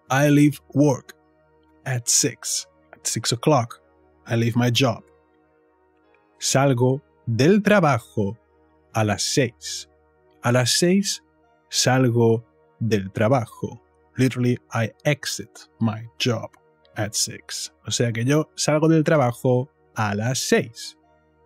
I leave work at 6. At 6 o'clock, I leave my job. Salgo del trabajo a las 6. A las 6 salgo del trabajo. Literally, I exit my job at 6. O sea que yo salgo del trabajo a las 6.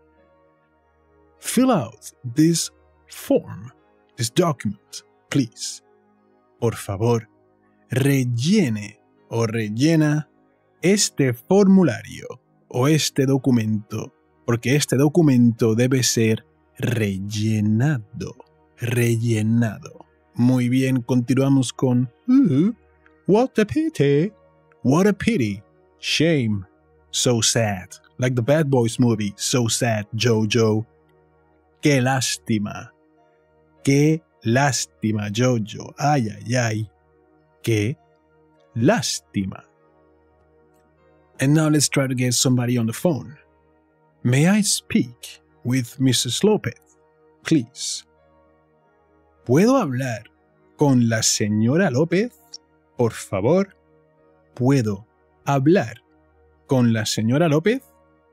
Fill out this form, this document, please. Por favor, rellene o rellena este formulario o este documento, porque este documento debe ser rellenado. Rellenado. Muy bien, continuamos con what a pity. What a pity. Shame. So sad. Like the Bad Boys movie. So sad, Jojo. Qué lástima. Qué lástima, Jojo. Ay, ay, ay. Qué lástima. And now let's try to get somebody on the phone. May I speak with Mrs. Lopez, please? ¿Puedo hablar con la señora López? Por favor. ¿Puedo hablar con la señora López?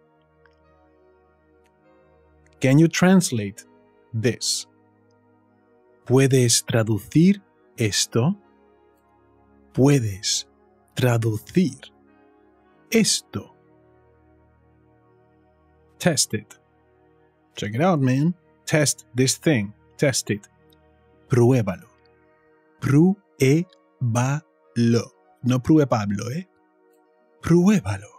Can you translate this? ¿Puedes traducir esto? ¿Puedes traducir esto? Test it. Check it out, man. Test this thing. Test it. Pruébalo. Pruébalo. No pruebe Pablo, ¿eh? Pruébalo.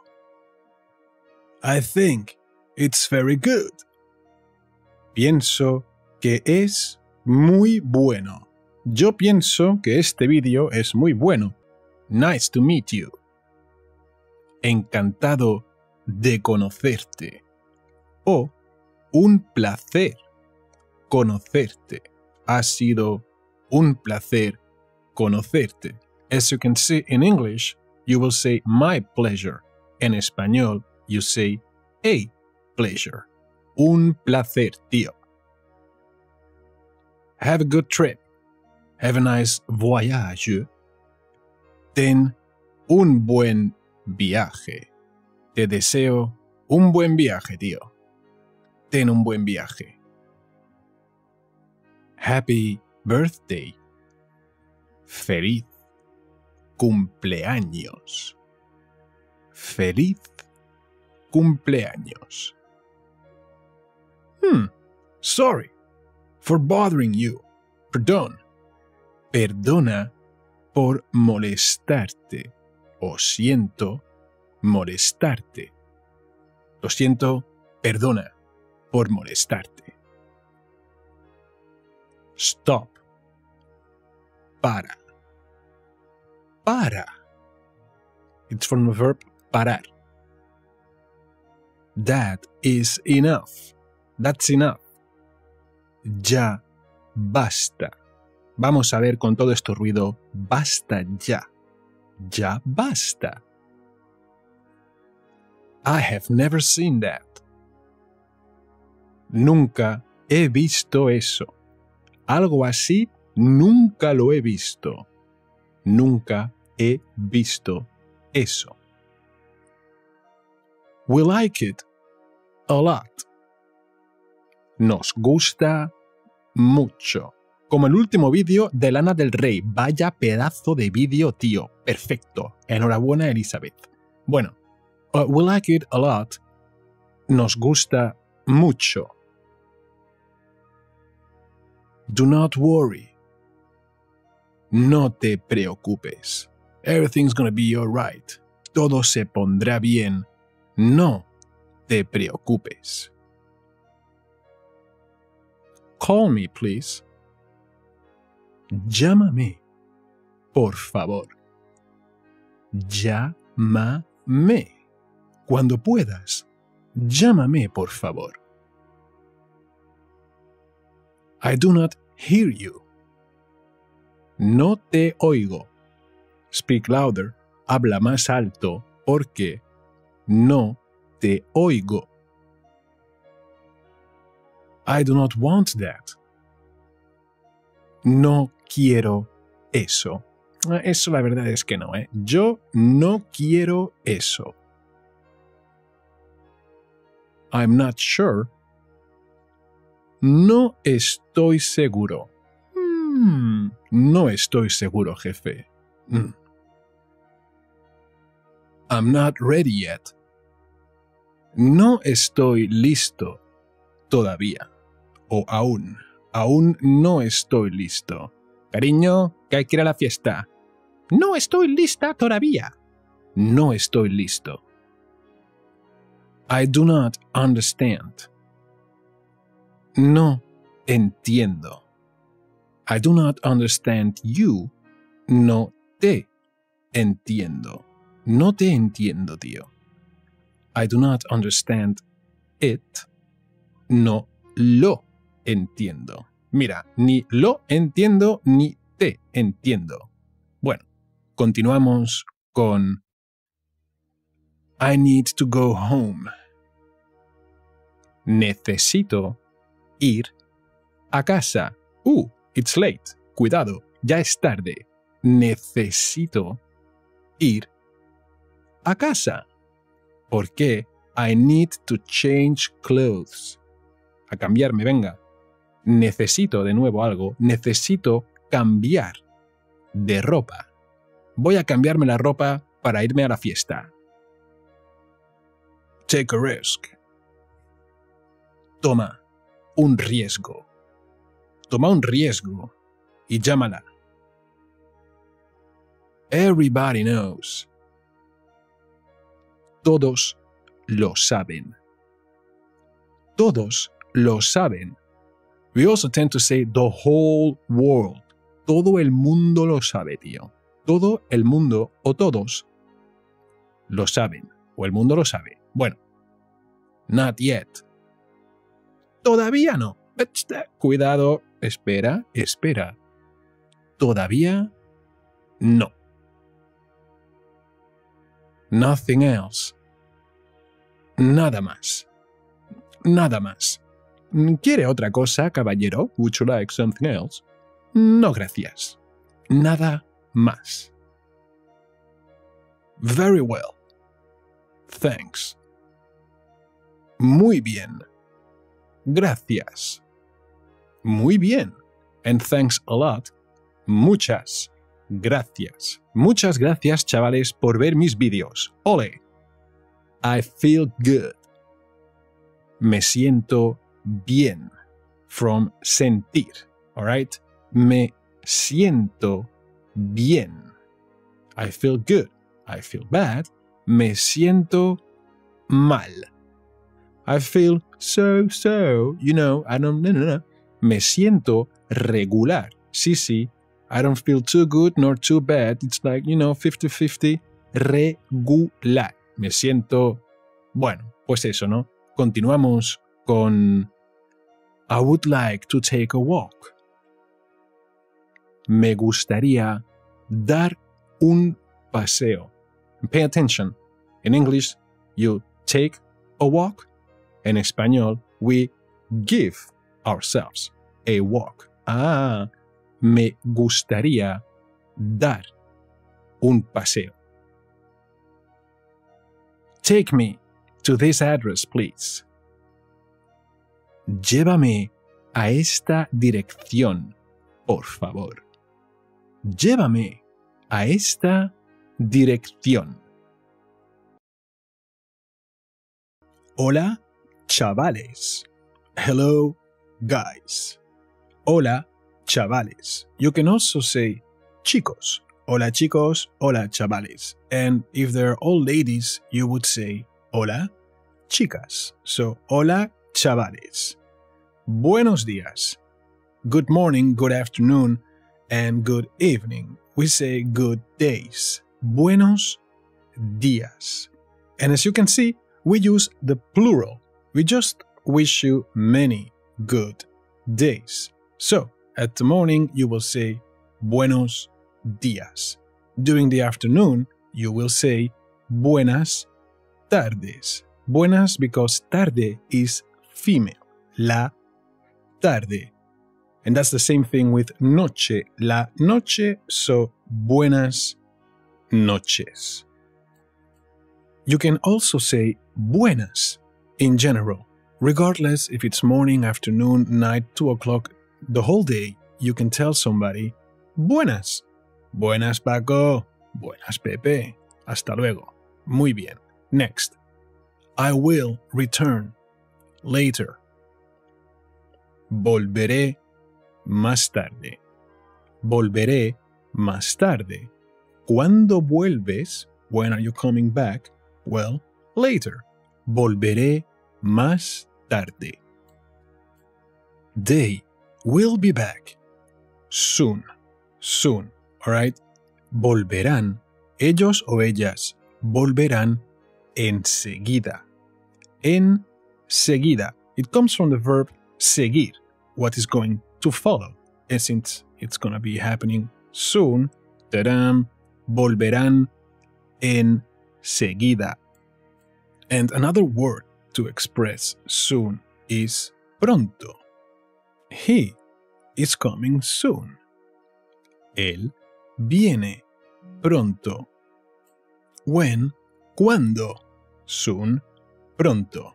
I think it's very good. Pienso que es muy bueno. Yo pienso que este vídeo es muy bueno. Nice to meet you. Encantado de conocerte. O un placer conocerte. Ha sido un placer conocerte. As you can see in English, you will say my pleasure. En español, you say a pleasure. Un placer, tío. Have a good trip. Have a nice voyage. Ten un buen viaje. Te deseo un buen viaje, tío. Ten un buen viaje. Happy birthday. Feliz cumpleaños. Feliz cumpleaños. Sorry for bothering you. Perdón. Perdona por molestarte. O siento molestarte. Lo siento, perdona por molestarte. Stop. Para. Para. It's from the verb parar. That is enough. That's enough. Ya basta. Vamos a ver con todo este ruido. Basta ya. Ya basta. I have never seen that. Nunca he visto eso. Algo así nunca lo he visto. Nunca he visto eso. We like it a lot. Nos gusta mucho. Como el último vídeo de Lana del Rey. Vaya pedazo de vídeo, tío. Perfecto. Enhorabuena, Elizabeth. Bueno, we like it a lot. Nos gusta mucho. Do not worry. No te preocupes. Everything's gonna be alright. Todo se pondrá bien. No te preocupes. Call me, please. Llámame, por favor. Llámame. Cuando puedas, llámame, por favor. I do not hear you. No te oigo. Speak louder. Habla más alto porque no te oigo. I do not want that. No quiero eso. Eso la verdad es que no, ¿eh? Yo no quiero eso. I'm not sure. No estoy seguro. No estoy seguro, jefe. I'm not ready yet. No estoy listo todavía. O aún no estoy listo. Cariño, que hay que ir a la fiesta. No estoy lista todavía. No estoy listo. I do not understand. No entiendo. I do not understand you. No te entiendo. No te entiendo, tío. I do not understand it. No lo entiendo. Mira, ni lo entiendo ni te entiendo. Bueno, continuamos con I need to go home. Necesito ir a casa. It's late. Cuidado, ya es tarde. Necesito ir a casa. ¿Por qué? I need to change clothes. A cambiarme, venga. Necesito de nuevo algo. Necesito cambiar de ropa. Voy a cambiarme la ropa para irme a la fiesta. Take a risk. Toma un riesgo. Toma un riesgo y llámala. Everybody knows. Todos lo saben. Todos lo saben. We also tend to say the whole world. Todo el mundo lo sabe, tío. Todo el mundo o todos lo saben. O el mundo lo sabe. Bueno. Not yet. Todavía no. Cuidado. Espera. Todavía no. Nothing else. Nada más. Nada más. ¿Quiere otra cosa, caballero? Would you like something else? No, gracias. Nada más. Very well. Thanks. Muy bien. Gracias. Muy bien. And thanks a lot. Muchas gracias. Muchas gracias, chavales, por ver mis vídeos. Ole. I feel good. Me siento bien. From sentir. Alright? Me siento bien. I feel good. I feel bad. Me siento mal. I feel so, you know, no. Me siento regular. Sí. I don't feel too good nor too bad. It's like, 50-50. Regular. Me siento... Bueno, pues eso, ¿no? Continuamos con... I would like to take a walk. Me gustaría dar un paseo. Pay attention. In English, you take a walk. En español, we give ourselves a walk. Me gustaría dar un paseo. Take me to this address, please. Llévame a esta dirección, por favor. Llévame a esta dirección. Hola, chavales. Hello, guys. Hola, chavales. You can also say chicos. Hola, chicos. Hola, chavales. And if they're all ladies, you would say hola, chicas. So, hola, chavales. Buenos días. Good morning, good afternoon, and good evening. We say good days. Buenos días. And as you can see, we use the plural. We just wish you many good days. So, at the morning, you will say buenos días. During the afternoon, you will say buenas tardes. Buenas because tarde is female. La tarde. And that's the same thing with noche. La noche, so buenas noches. You can also say buenas in general. Regardless if it's morning, afternoon, night, 2 o'clock, the whole day, you can tell somebody buenas. Buenas, Paco. Buenas, Pepe. Hasta luego. Muy bien. Next. I will return later. Volveré más tarde. Volveré más tarde. ¿Cuándo vuelves? When are you coming back? Well, later. Volveré más tarde. They will be back soon. Soon. Alright? Volverán. Ellos o ellas volverán enseguida. Enseguida. It comes from the verb seguir. What is going to follow. And since it's going to be happening soon, ¡tadam! Volverán enseguida. And another word to express soon is pronto. He is coming soon. Él viene pronto. When, cuando. Soon, pronto.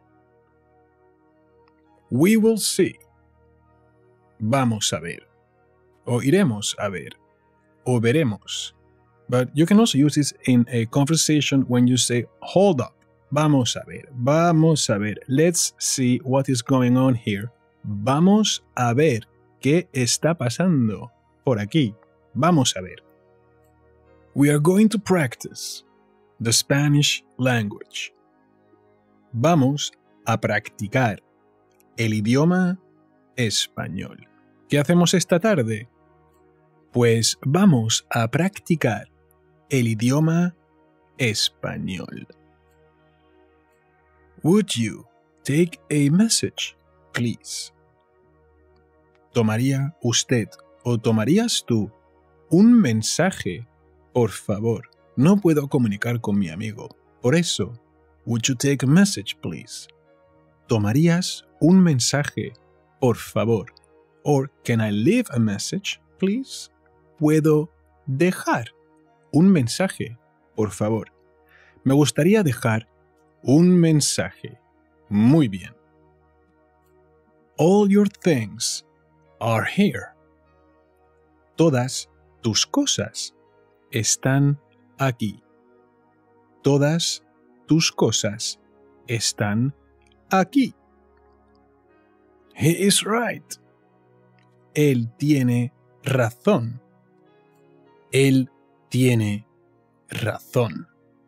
We will see. Vamos a ver. O iremos a ver. O veremos. But you can also use this in a conversation when you say, hold up. Vamos a ver. Vamos a ver. Let's see what is going on here. Vamos a ver qué está pasando por aquí. Vamos a ver. We are going to practice the Spanish language. Vamos a practicar el idioma español. ¿Qué hacemos esta tarde? Pues vamos a practicar el idioma español. Would you take a message, please? ¿Tomaría usted o tomarías tú un mensaje, por favor? No puedo comunicar con mi amigo. Por eso, would you take a message, please? ¿Tomarías un mensaje, por favor? Or can I leave a message, please? ¿Puedo dejar un mensaje, por favor? Me gustaría dejar un mensaje. Muy bien. All your things are here. Todas tus cosas están aquí. Todas tus cosas están aquí. He is right. Él tiene razón. Él tiene razón.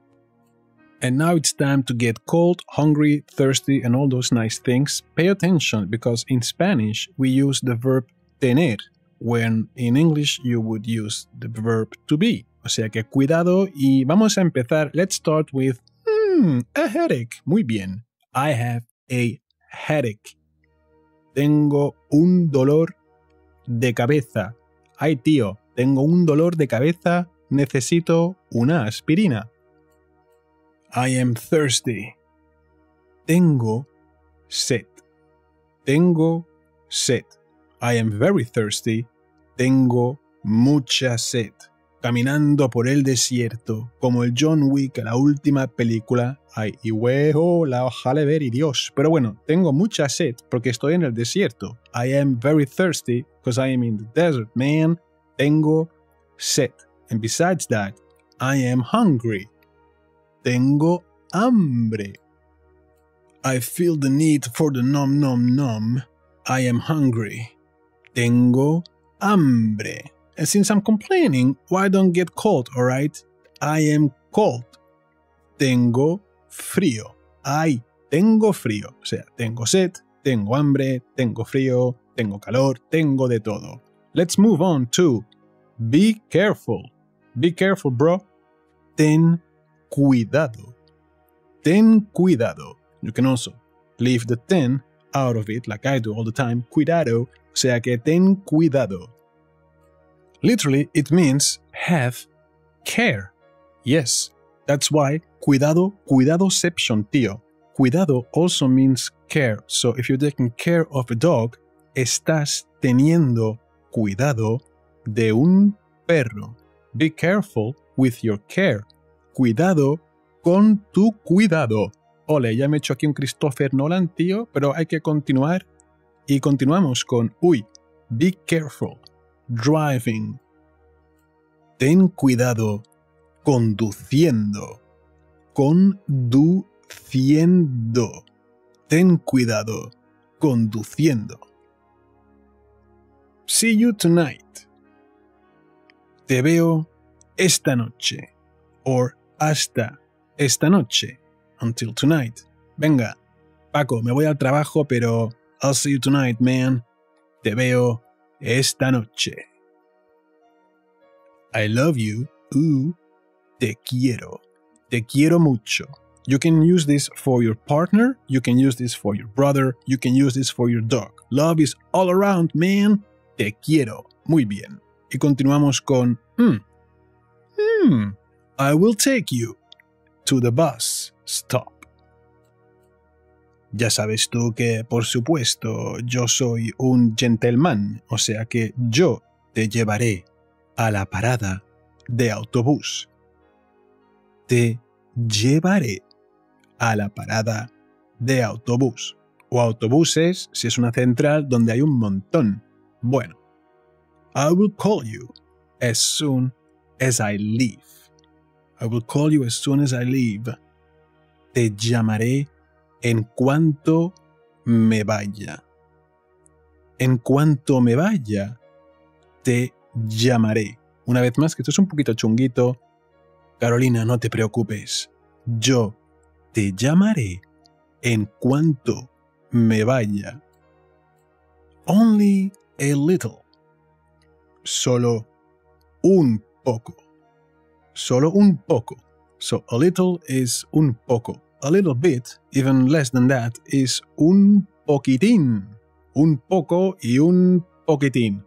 And now it's time to get cold, hungry, thirsty, and all those nice things. Pay attention, because in Spanish we use the verb tener, when in English you would use the verb to be. O sea que cuidado, y vamos a empezar. Let's start with a headache. Muy bien. I have a headache. Tengo un dolor de cabeza. Ay, tío, tengo un dolor de cabeza. Necesito una aspirina. I am thirsty. Tengo sed. Tengo sed. I am very thirsty. Tengo mucha sed. Caminando por el desierto, como el John Wick, la última película. Ay, y huevo, la ojalá ver y Dios. Pero bueno, tengo mucha sed porque estoy en el desierto. I am very thirsty because I am in the desert, man. Tengo sed. And besides that, I am hungry. Tengo hambre. I feel the need for the nom nom nom. I am hungry. Tengo hambre. And since I'm complaining, why don't get cold, alright? I am cold. Tengo frío. Ay, tengo frío. O sea, tengo sed, tengo hambre, tengo frío, tengo calor, tengo de todo. Let's move on to be careful. Be careful, bro. Ten cuidado. Ten cuidado. You can also leave the ten out of it, like I do all the time. Cuidado. O sea que ten cuidado. Literally, it means have care. Yes, that's why cuidado, cuidadoception, tío. Cuidado also means care. So if you're taking care of a dog, estás teniendo cuidado de un perro. Be careful with your care. Cuidado con tu cuidado. Ole, ya me he hecho aquí un Christopher Nolan, tío, pero hay que continuar. Y continuamos con, be careful. Driving. Ten cuidado conduciendo. Conduciendo. Ten cuidado conduciendo. See you tonight. Te veo esta noche. Or hasta esta noche. Until tonight. Venga, Paco, me voy al trabajo, pero I'll see you tonight, man. Te veo esta noche. I love you. Te quiero. Te quiero mucho. You can use this for your partner. You can use this for your brother. You can use this for your dog. Love is all around, man. Te quiero. Muy bien. Y continuamos con I will take you to the bus stop. Ya sabes tú que, por supuesto, yo soy un gentleman, o sea que yo te llevaré a la parada de autobús. Te llevaré a la parada de autobús. O autobuses si es una central donde hay un montón. Bueno. I will call you as soon as I leave. I will call you as soon as I leave. Te llamaré en cuanto me vaya. En cuanto me vaya, te llamaré. Una vez más, que esto es un poquito chunguito. Carolina, no te preocupes. Yo te llamaré en cuanto me vaya. Only a little. Solo un poco. Solo un poco. So a little is un poco. A little bit, even less than that, is un poquitín. Un poco y un poquitín.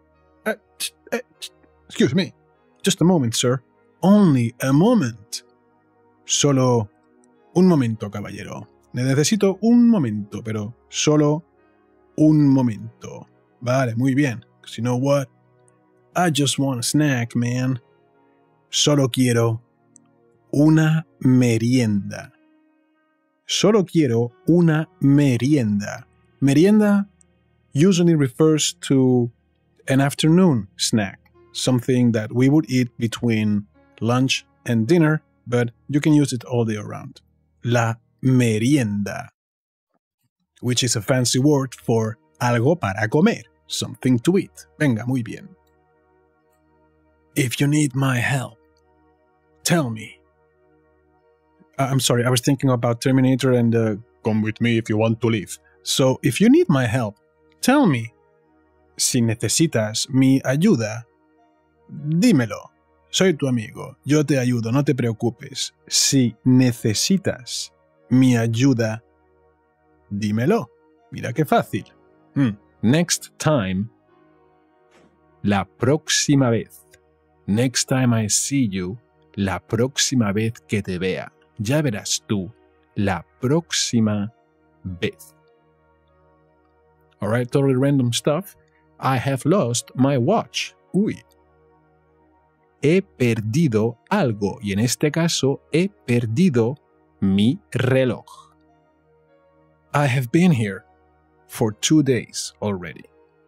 Excuse me. Just a moment, sir. Only a moment. Solo un momento, caballero. Necesito un momento, pero solo un momento. Vale, muy bien. 'Cause you know what? I just want a snack, man. Solo quiero una merienda. Solo quiero una merienda. Merienda usually refers to an afternoon snack, something that we would eat between lunch and dinner, but you can use it all day around. La merienda, which is a fancy word for algo para comer, something to eat. Venga, muy bien. If you need my help, tell me. I'm sorry, I was thinking about Terminator and come with me if you want to leave. So, if you need my help, tell me. Si necesitas mi ayuda, dímelo. Soy tu amigo, yo te ayudo, no te preocupes. Si necesitas mi ayuda, dímelo. Mira qué fácil. Next time. La próxima vez. Next time I see you. La próxima vez que te vea. Ya verás tú. La próxima vez. Alright, totally random stuff. I have lost my watch. Uy. He perdido algo. Y en este caso, he perdido mi reloj. I have been here for 2 days already.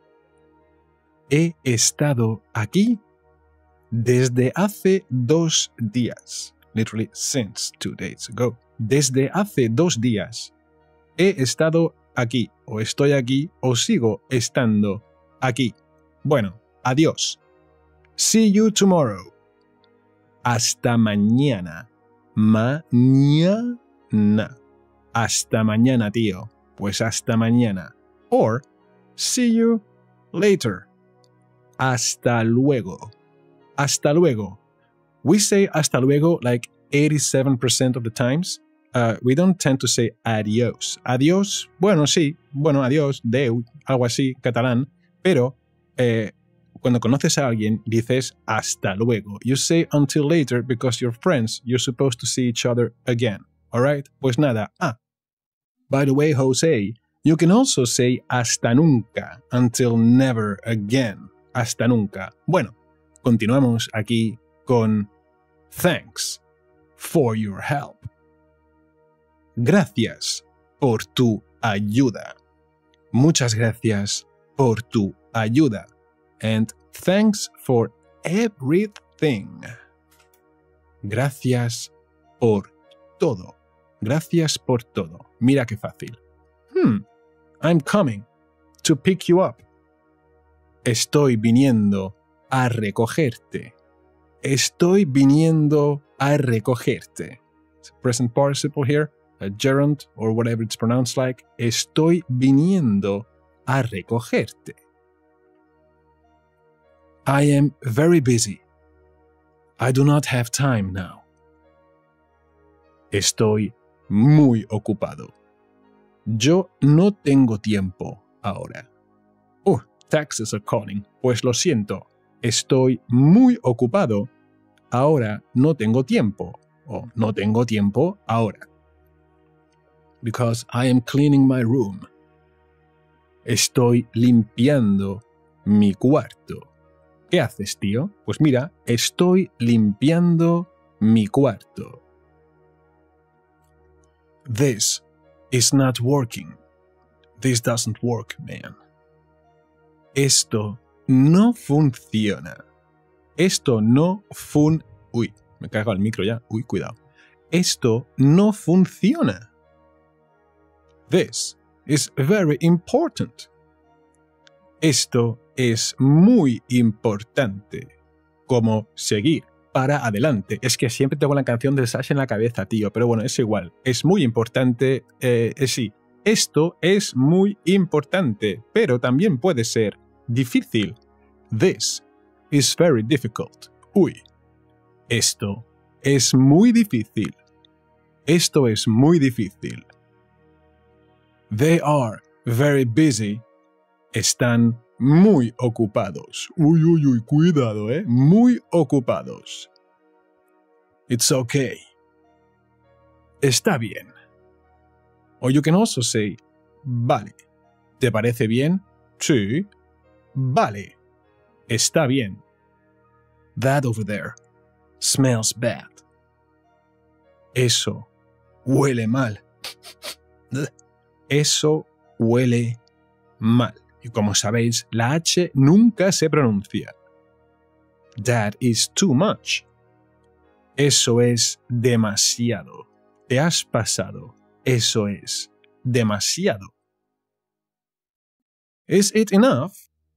He estado aquí desde hace 2 días. Literally since 2 days ago. Desde hace 2 días he estado aquí, o estoy aquí, o sigo estando aquí. Bueno, adiós. See you tomorrow. Hasta mañana. Mañana. Hasta mañana, tío. Pues hasta mañana. Or, see you later. Hasta luego. Hasta luego. We say hasta luego like 87% of the times. We don't tend to say adiós. Adiós, bueno, sí. Bueno, adiós, deu, algo así, catalán. Pero cuando conoces a alguien, dices hasta luego. You say until later because you're friends. You're supposed to see each other again. Alright? Pues nada. By the way, Jose, you can also say hasta nunca. Until never again. Hasta nunca. Bueno, continuamos aquí con thanks for your help. Gracias por tu ayuda. Muchas gracias por tu ayuda. And thanks for everything. Gracias por todo. Gracias por todo. Mira qué fácil. I'm coming to pick you up. Estoy viniendo a recogerte. Estoy viniendo a recogerte. It's a present participle here, a gerund or whatever it's pronounced like. Estoy viniendo a recogerte. I am very busy. I do not have time now. Estoy muy ocupado. Yo no tengo tiempo ahora. Taxes are calling. Pues lo siento. Estoy muy ocupado. Ahora no tengo tiempo. O no tengo tiempo ahora. Because I am cleaning my room. Estoy limpiando mi cuarto. ¿Qué haces, tío? Pues mira, estoy limpiando mi cuarto. This is not working. This doesn't work, man. Esto no funciona. Esto no Uy, me cargo el micro ya. Uy, cuidado. Esto no funciona. This is very important. Esto es muy importante. Como seguir para adelante. Es que siempre tengo la canción de Sash en la cabeza, tío. Pero bueno, es igual. Es muy importante. Sí. Esto es muy importante. Pero también puede ser difícil. This is very difficult. Uy. Esto es muy difícil. Esto es muy difícil. They are very busy. Están muy ocupados. Uy, uy, uy, cuidado, Muy ocupados. It's okay. Está bien. Or you can also say, vale. ¿Te parece bien? Sí. Vale. Está bien. That over there smells bad. Eso huele mal. Eso huele mal. Y como sabéis, la H nunca se pronuncia. That is too much. Eso es demasiado. Te has pasado. Eso es demasiado. Is it enough?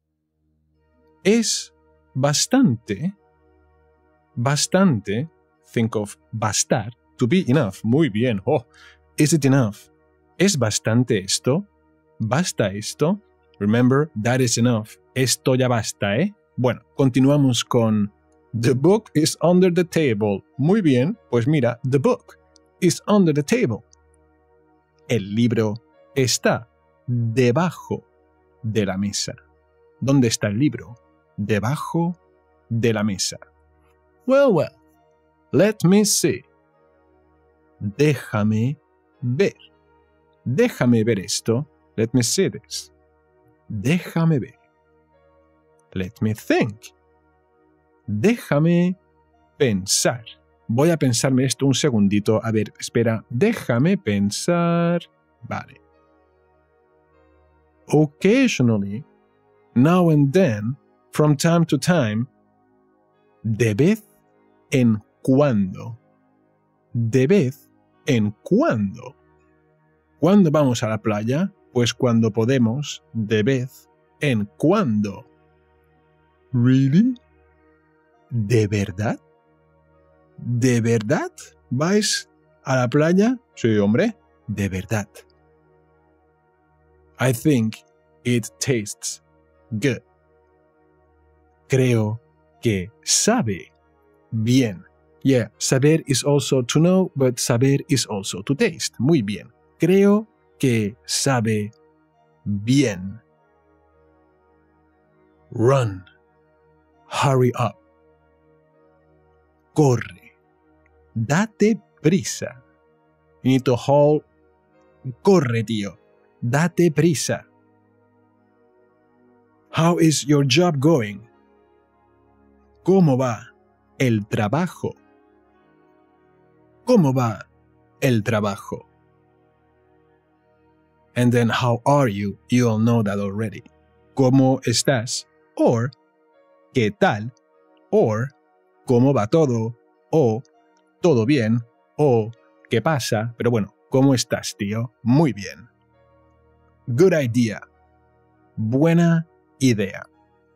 Es bastante. Bastante. Think of bastar. To be enough. Muy bien. Oh. Is it enough? ¿Es bastante esto? ¿Basta esto? Remember, that is enough. Esto ya basta, Bueno, continuamos con The book is under the table. Muy bien, pues mira, the book is under the table. El libro está debajo de la mesa. ¿Dónde está el libro? Debajo de la mesa. Well, let me see. Déjame ver. Déjame ver esto. Let me see this. Déjame ver. Let me think. Déjame pensar. Voy a pensarme esto un segundito. A ver, espera. Déjame pensar. Vale. Occasionally, now and then, from time to time, de vez en cuando. De vez en cuando. ¿Cuándo vamos a la playa? Pues cuando podemos, de vez en cuando. ¿Really? ¿De verdad? ¿De verdad? ¿Vais a la playa? Sí, hombre, de verdad. I think it tastes good. Creo que sabe bien. Yeah, saber is also to know, but saber is also to taste. Muy bien. Creo que sabe bien. Run. Hurry up. Corre. Date prisa. You need to hold. Corre, tío. Date prisa. How is your job going? ¿Cómo va el trabajo? ¿Cómo va el trabajo? And then how are you? You all know that already. ¿Cómo estás? Or ¿qué tal? Or ¿cómo va todo? O ¿todo bien? O ¿qué pasa? Pero bueno, ¿cómo estás, tío? Muy bien. Good idea. Buena idea.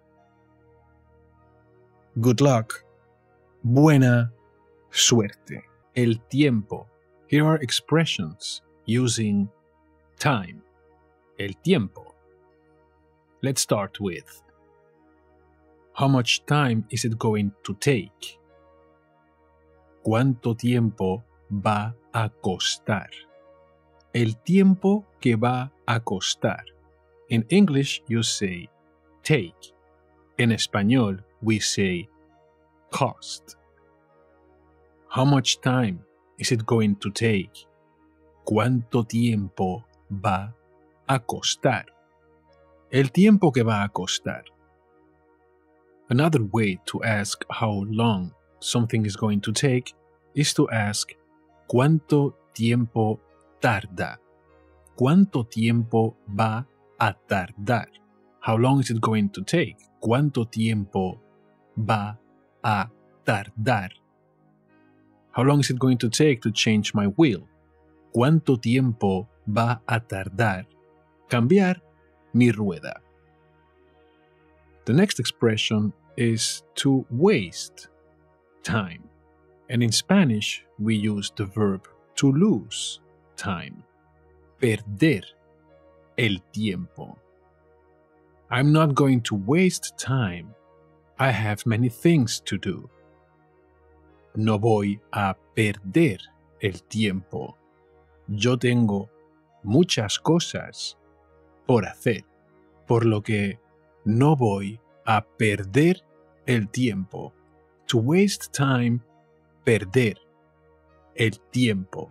Good luck. Buena suerte. El tiempo. Here are expressions using time. El tiempo. Let's start with how much time is it going to take? ¿Cuánto tiempo va a costar? El tiempo que va a costar. In English, you say take. En español, we say cost. How much time is it going to take? ¿Cuánto tiempo va a costar? El tiempo que va a costar. Another way to ask how long something is going to take is to ask ¿cuánto tiempo tarda? ¿Cuánto tiempo va a tardar? How long is it going to take? ¿Cuánto tiempo va a tardar? How long is it going to take to change my wheel? ¿Cuánto tiempo va a tardar cambiar mi rueda? The next expression is to waste time. And in Spanish, we use the verb to lose time. Perder el tiempo. I'm not going to waste time. I have many things to do. No voy a perder el tiempo. Yo tengo muchas cosas por hacer, por lo que no voy a perder el tiempo. To waste time, perder el tiempo.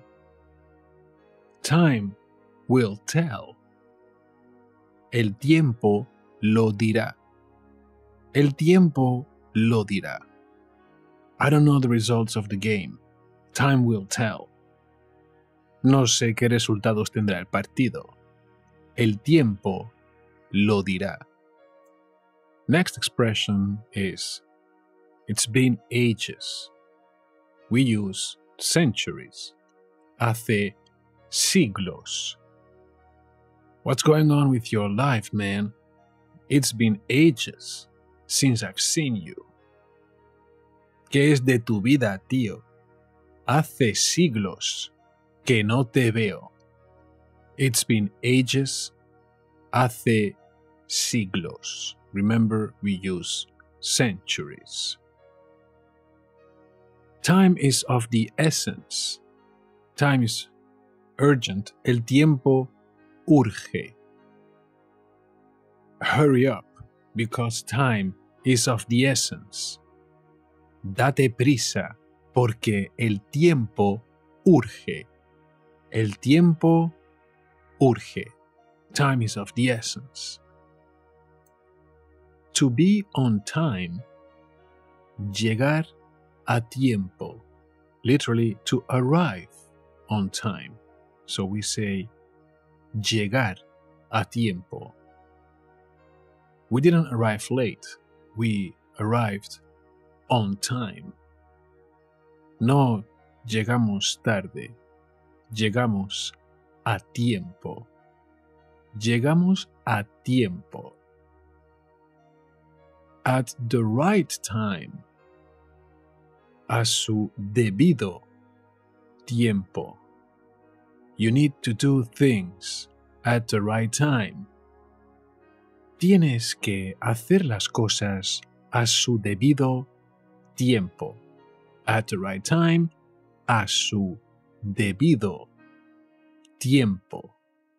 Time will tell. El tiempo lo dirá. El tiempo lo dirá. I don't know the results of the game. Time will tell. No sé qué resultados tendrá el partido. El tiempo lo dirá. Next expression is it's been ages. We use centuries. Hace siglos. What's going on with your life, man? It's been ages since I've seen you. ¿Qué es de tu vida, tío? Hace siglos que no te veo. It's been ages. Hace siglos. Remember, we use centuries. Time is of the essence. Time is urgent. El tiempo urge. Hurry up, because time is of the essence. Date prisa, porque el tiempo urge. El tiempo urge. Time is of the essence. To be on time, llegar a tiempo. Literally, to arrive on time. So we say, llegar a tiempo. We didn't arrive late. We arrived on time. No llegamos tarde. Llegamos a tiempo. Llegamos a tiempo. At the right time. A su debido tiempo. You need to do things at the right time. Tienes que hacer las cosas a su debido tiempo. At the right time, a su debido tiempo.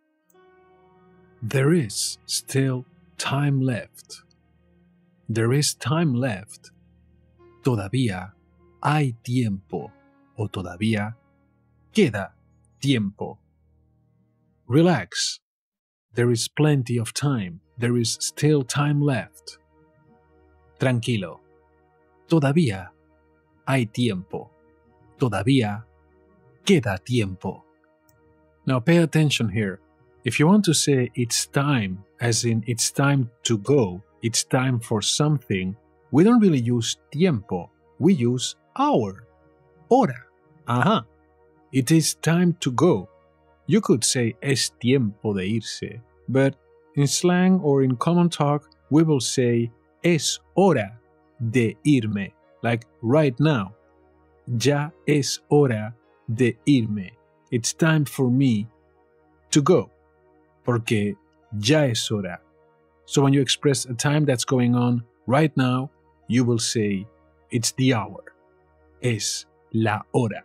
There is still time left. There is time left. Todavía hay tiempo o todavía queda tiempo. Relax. There is plenty of time. There is still time left. Tranquilo. Todavía hay tiempo. Todavía queda tiempo. Now pay attention here. If you want to say it's time, as in it's time to go, it's time for something, we don't really use tiempo. We use hour. Hora. Ajá. It is time to go. You could say es tiempo de irse, but in slang or in common talk, we will say es hora de irme, like right now. Ya es hora de irme. It's time for me to go. Porque ya es hora. So when you express a time that's going on right now, you will say it's the hour. Es la hora.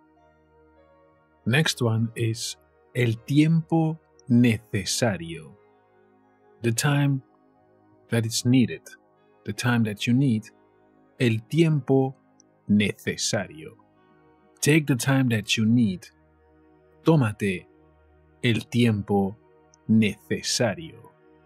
Next one is el tiempo necesario. The time that is needed. The time that you need. El tiempo necesario. Take the time that you need. Tómate el tiempo necesario.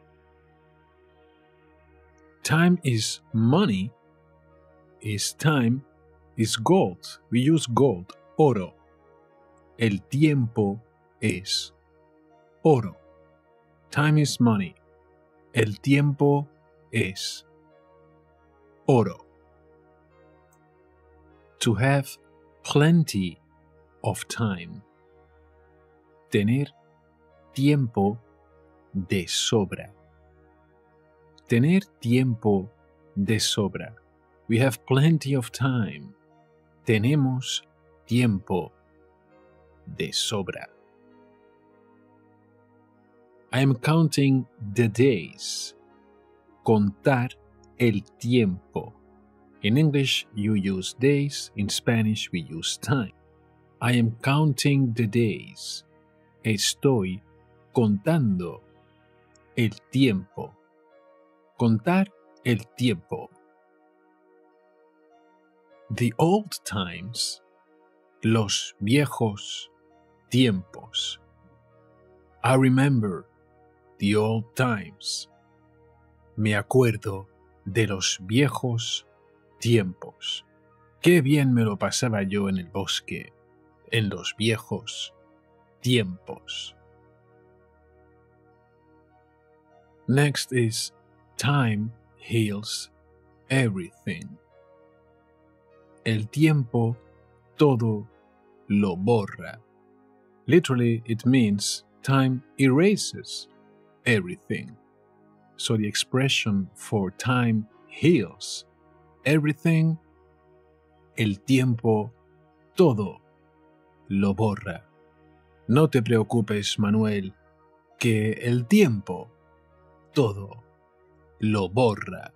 Time is money. Is time is gold. We use gold, oro. El tiempo es oro. Time is money. El tiempo es oro. To have plenty of time. Tener tiempo de sobra. Tener tiempo de sobra. We have plenty of time. Tenemos tiempo de sobra. I am counting the days. Contar el tiempo. In English, you use days. In Spanish, we use time. I am counting the days. Estoy contando el tiempo. Contar el tiempo. The old times. Los viejos tiempos. I remember the old times. Me acuerdo de los viejos tiempos. Qué bien me lo pasaba yo en el bosque, en los viejos tiempos. Next is time heals everything. El tiempo todo lo borra. Literally, it means time erases everything. So the expression for time heals everything. El tiempo todo lo borra. No te preocupes, Manuel, que el tiempo todo lo borra.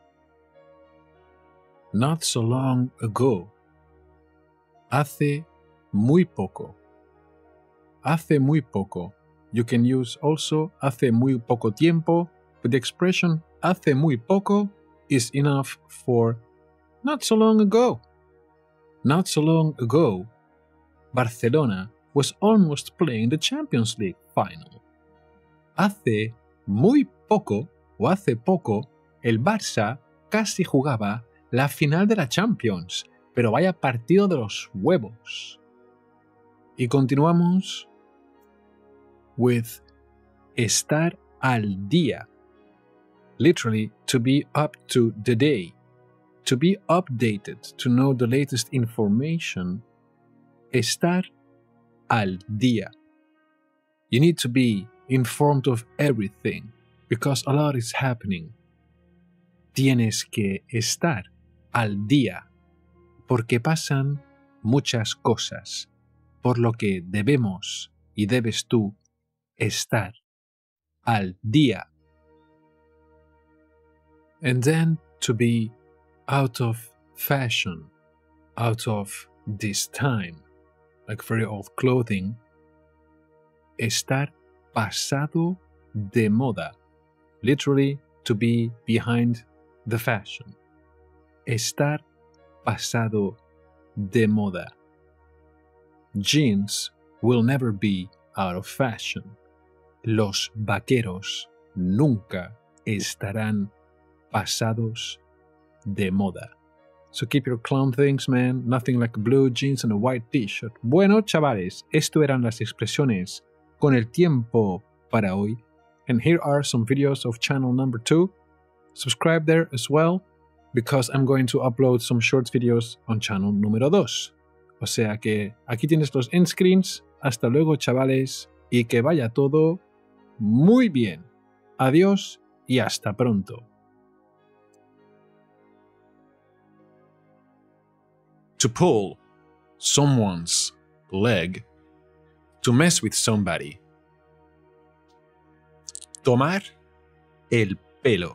Not so long ago. Hace muy poco. Hace muy poco. You can use also hace muy poco tiempo, but the expression hace muy poco is enough for not so long ago. Not so long ago, Barcelona was almost playing the Champions League final. Hace muy poco, o hace poco, el Barça casi jugaba la final de la Champions, pero vaya partido de los huevos. Y continuamos with estar al día. Literally, to be up to the day. To be updated, to know the latest information. Estar al día. You need to be informed of everything, because a lot is happening. Tienes que estar al día, porque pasan muchas cosas, por lo que debemos y debes tú estar al día. And then to be out of fashion, out of this time, like very old clothing. Estar pasado de moda, literally to be behind the fashion. Estar pasado de moda. Jeans will never be out of fashion. Los vaqueros nunca estarán pasados de moda. So keep your clown things, man. Nothing like blue jeans and a white t-shirt. Bueno, chavales, esto eran las expresiones con el tiempo para hoy. And here are some videos of channel number 2. Subscribe there as well, because I'm going to upload some short videos on channel número 2. O sea que aquí tienes los end screens. Hasta luego, chavales, y que vaya todo muy bien. Adiós y hasta pronto. To pull someone's leg, to mess with somebody. Tomar el pelo.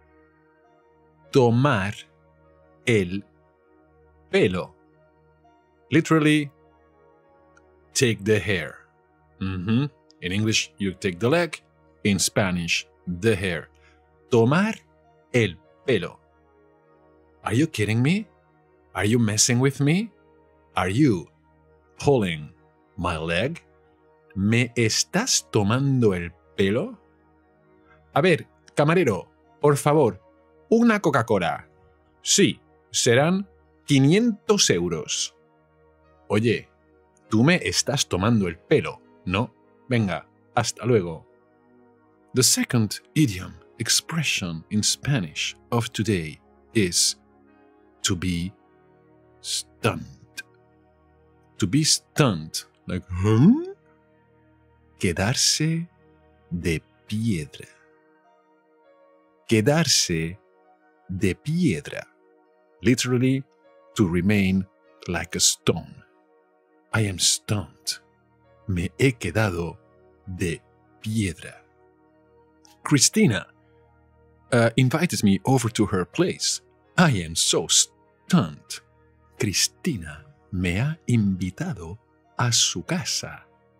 Tomar el pelo. Literally, take the hair. In English, you take the leg. In Spanish, the hair. Tomar el pelo. Are you kidding me? Are you messing with me? Are you pulling my leg? ¿Me estás tomando el pelo? A ver, camarero, por favor, una Coca-Cola. Sí, serán 500 euros. Oye, tú me estás tomando el pelo, ¿no? Venga, hasta luego. The second idiom, expression in Spanish of today is to be stunned. To be stunned, like, huh? Quedarse de piedra. Quedarse de piedra. Literally, to remain like a stone. I am stunned. Me he quedado de piedra. Christina invited me over to her place. I am so stunned. Cristina me ha invitado a su casa.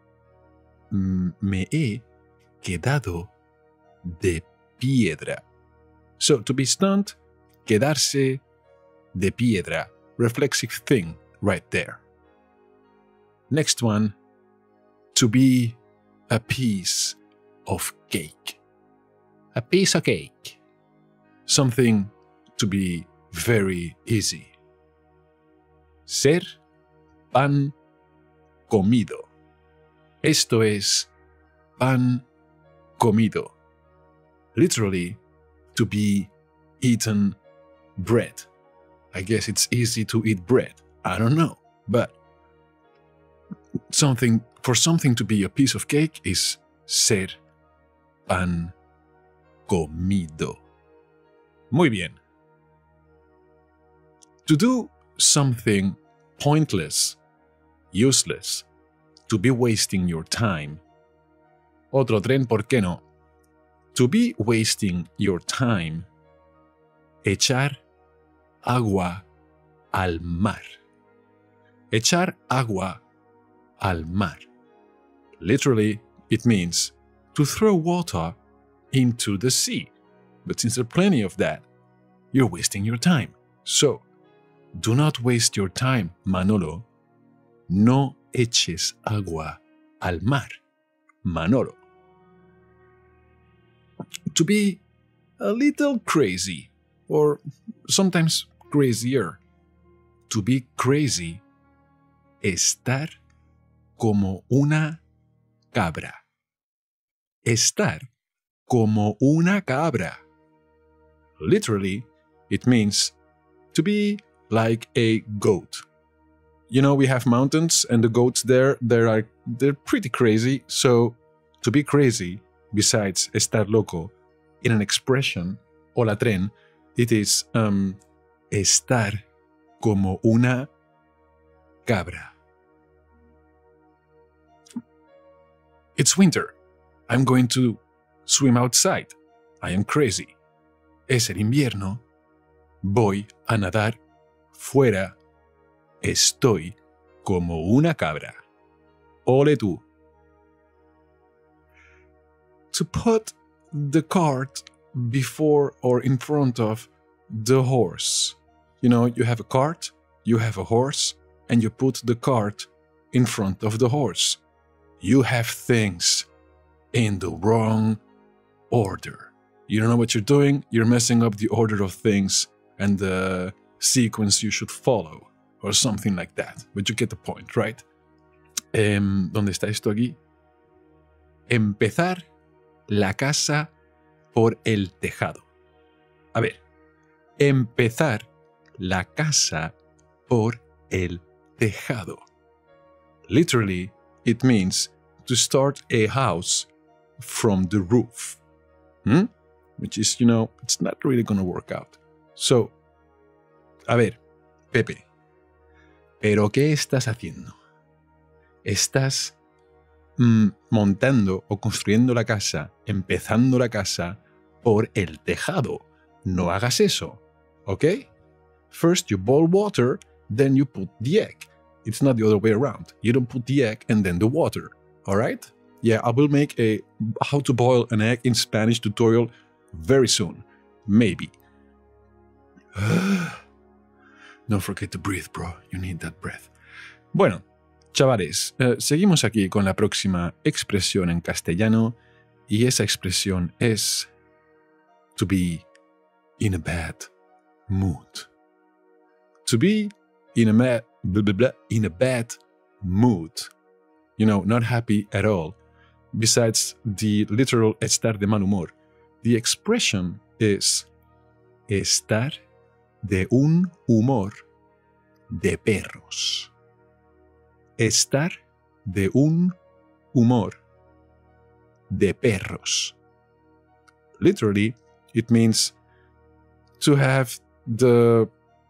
Me he quedado de piedra. So, to be stunned, quedarse de piedra. Reflexive thing right there. Next one, to be a piece of cake. A piece of cake. Something to be very easy. Ser pan comido. Esto es pan comido. Literally, to be eaten bread. I guess it's easy to eat bread. I don't know, but for something to be a piece of cake is ser pan comido. Muy bien. To do something pointless, useless, to be wasting your time. Otro tren, ¿por qué no? To be wasting your time. Echar agua al mar. Echar agua al mar. Literally, it means to throw water into the sea. But since there's plenty of that, you're wasting your time. So, do not waste your time, Manolo. No eches agua al mar, Manolo. To be a little crazy, or sometimes crazier. To be crazy, estar como una cabra. Estar como una cabra. Literally, it means to be like a goat. You know, we have mountains, and the goats there, they're pretty crazy. So, to be crazy, besides estar loco, in an expression, hola tren, it is estar como una cabra. It's winter. I'm going to swim outside. I am crazy. Es el invierno. Voy a nadar fuera. Estoy como una cabra. Ole tú. To put the cart before or in front of the horse. You know, you have a cart, you have a horse, and you put the cart in front of the horse. You have things in the wrong order. You don't know what you're doing, you're messing up the order of things, and sequence you should follow, or something like that. But you get the point, right? ¿Dónde está esto aquí? Empezar la casa por el tejado. A ver, empezar la casa por el tejado. Literally, it means to start a house from the roof. Which is, it's not really going to work out. So, a ver, Pepe, ¿pero qué estás haciendo? Estás montando o construyendo la casa, empezando la casa por el tejado. No hagas eso, ¿ok? First you boil water, then you put the egg. It's not the other way around. You don't put the egg and then the water, all right? Yeah, I will make a how to boil an egg in Spanish tutorial very soon. Maybe. Don't forget to breathe, bro. You need that breath. Bueno, chavales, seguimos aquí con la próxima expresión en castellano y esa expresión es to be in a bad mood. To be in a bad mood. Not happy at all. Besides the literal estar de mal humor, the expression is estar de un humor de perros. Estar de un humor de perros. Literally, it means to have to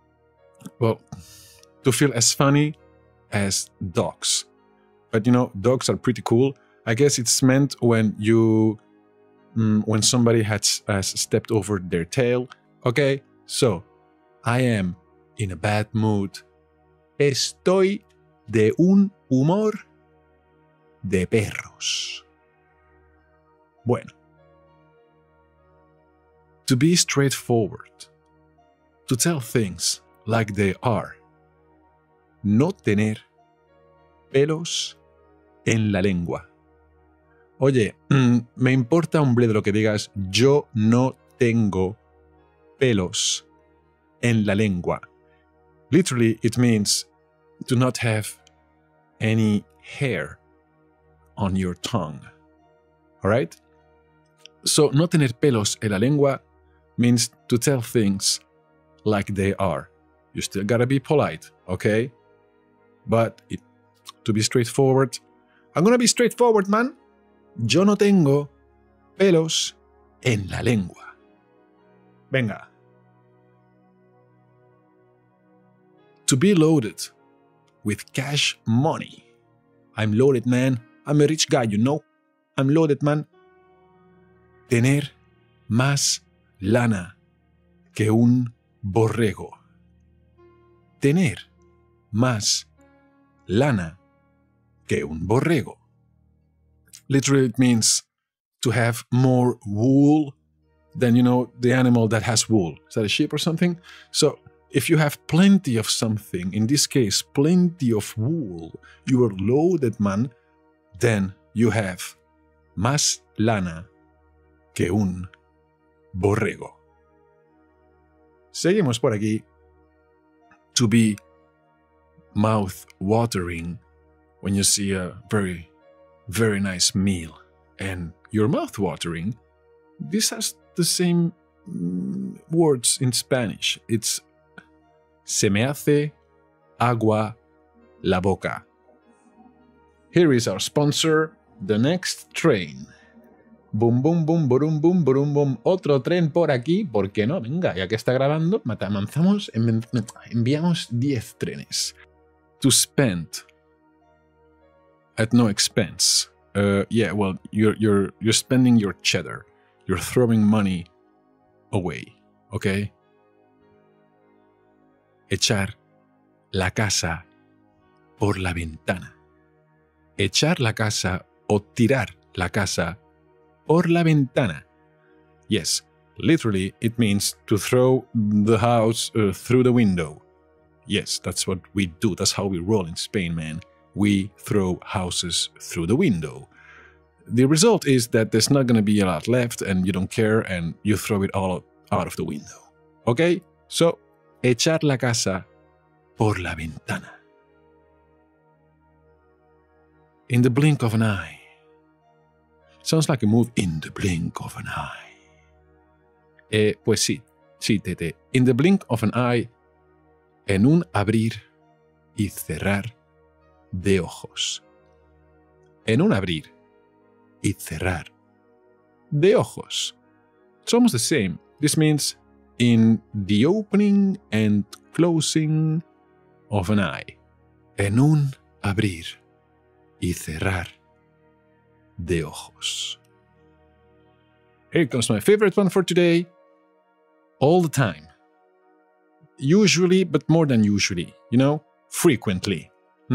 feel as funny as dogs. But dogs are pretty cool. I guess it's meant when when somebody has stepped over their tail. Okay, so I am in a bad mood. Estoy de un humor de perros. Bueno. To be straightforward. To tell things like they are. No tener pelos en la lengua. Oye, me importa un bledo lo que digas, yo no tengo pelos en la lengua. Literally, it means to not have any hair on your tongue. Alright? So, no tener pelos en la lengua means to tell things like they are. You still gotta be polite, okay? But to be straightforward, I'm gonna be straightforward, man. Yo no tengo pelos en la lengua. Venga. To be loaded with cash money. I'm loaded, man. I'm a rich guy, I'm loaded, man. Tener más lana que un borrego. Tener más lana que un borrego. Literally, it means to have more wool than, the animal that has wool. Is that a sheep or something? So, if you have plenty of something, in this case, plenty of wool, you are loaded, man, then you have más lana que un borrego. Seguimos por aquí. To be mouth-watering when you see a very, very nice meal and you're mouth-watering. This has the same words in Spanish. It's se me hace agua la boca. Here is our sponsor, The Next Train. Boom, boom, boom, boom, boom, boom, boom. Otro tren por aquí, ¿por qué no? Venga, ya que está grabando, enviamos 10 trenes. To spend at no expense. Yeah, well, you're spending your cheddar. You're throwing money away, okay? Echar la casa por la ventana. Echar la casa o tirar la casa por la ventana. Yes, literally it means to throw the house through the window. Yes, that's what we do. That's how we roll in Spain, man. We throw houses through the window. The result is that there's not going to be a lot left and you don't care and you throw it all out of the window. Okay? So, echar la casa por la ventana. In the blink of an eye. Sounds like a move. In the blink of an eye. Pues sí, Tete. In the blink of an eye, en un abrir y cerrar de ojos. En un abrir y cerrar de ojos. It's almost the same. This means in the opening and closing of an eye. En un abrir y cerrar de ojos. Here comes my favorite one for today. All the time. Usually, but more than usually. You know? Frequently.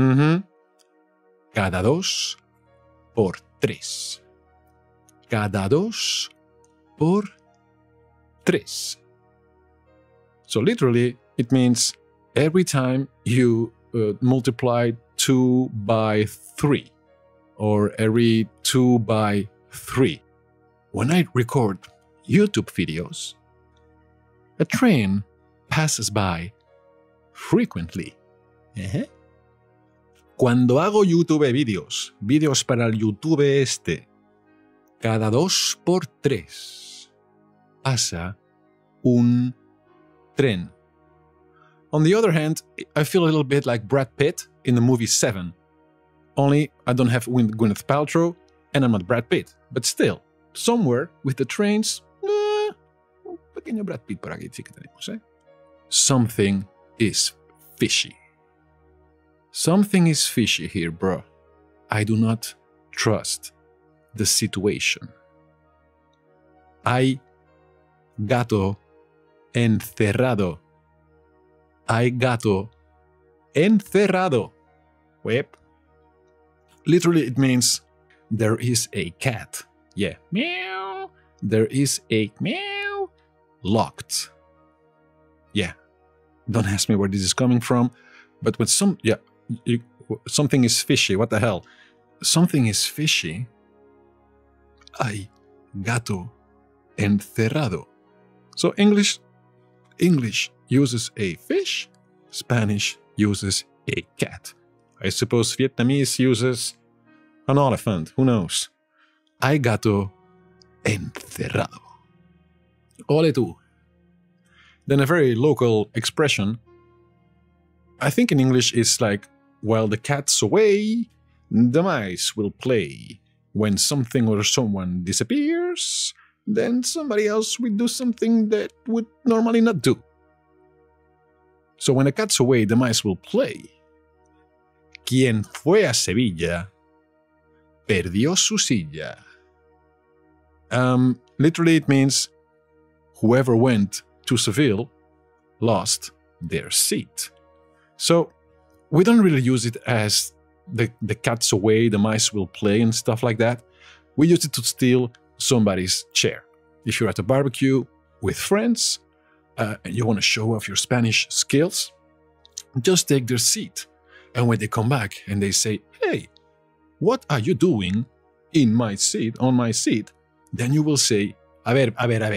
Cada 2 por 3. Cada 2 por 3. So literally, it means every time you multiply 2 by 3. Or every 2 by 3. When I record YouTube videos, a train passes by frequently. Cuando hago YouTube vídeos para el YouTube cada 2 por 3 pasa un tren. On the other hand, I feel a little bit like Brad Pitt in the movie Seven. Only I don't have Gwyneth Paltrow and I'm not Brad Pitt. But still, somewhere with the trains, un pequeño Brad Pitt por aquí sí que tenemos, Something is fishy. Something is fishy here, bro. I do not trust the situation. Hay gato encerrado. Hay gato encerrado. Web. Literally, it means there is a cat. Yeah. Meow. There is a meow. Locked. Yeah. Don't ask me where this is coming from. But when something is fishy. What the hell? Something is fishy. Hay gato encerrado. So English uses a fish. Spanish uses a cat. I suppose Vietnamese uses an elephant. Who knows? Hay gato encerrado. Ole tú. Then a very local expression. I think in English it's like, while the cat's away, the mice will play. When something or someone disappears, then somebody else will do something that would normally not do. So when the cat's away, the mice will play. Quien fue a Sevilla perdió su silla. Literally it means whoever went to Seville lost their seat. So we don't really use it as the cat's away, the mice will play and stuff like that. We use it to steal somebody's chair. If you're at a barbecue with friends and you want to show off your Spanish skills, just take their seat. And when they come back and they say, hey, what are you doing in my seat, on my seat? Then you will say, a ver.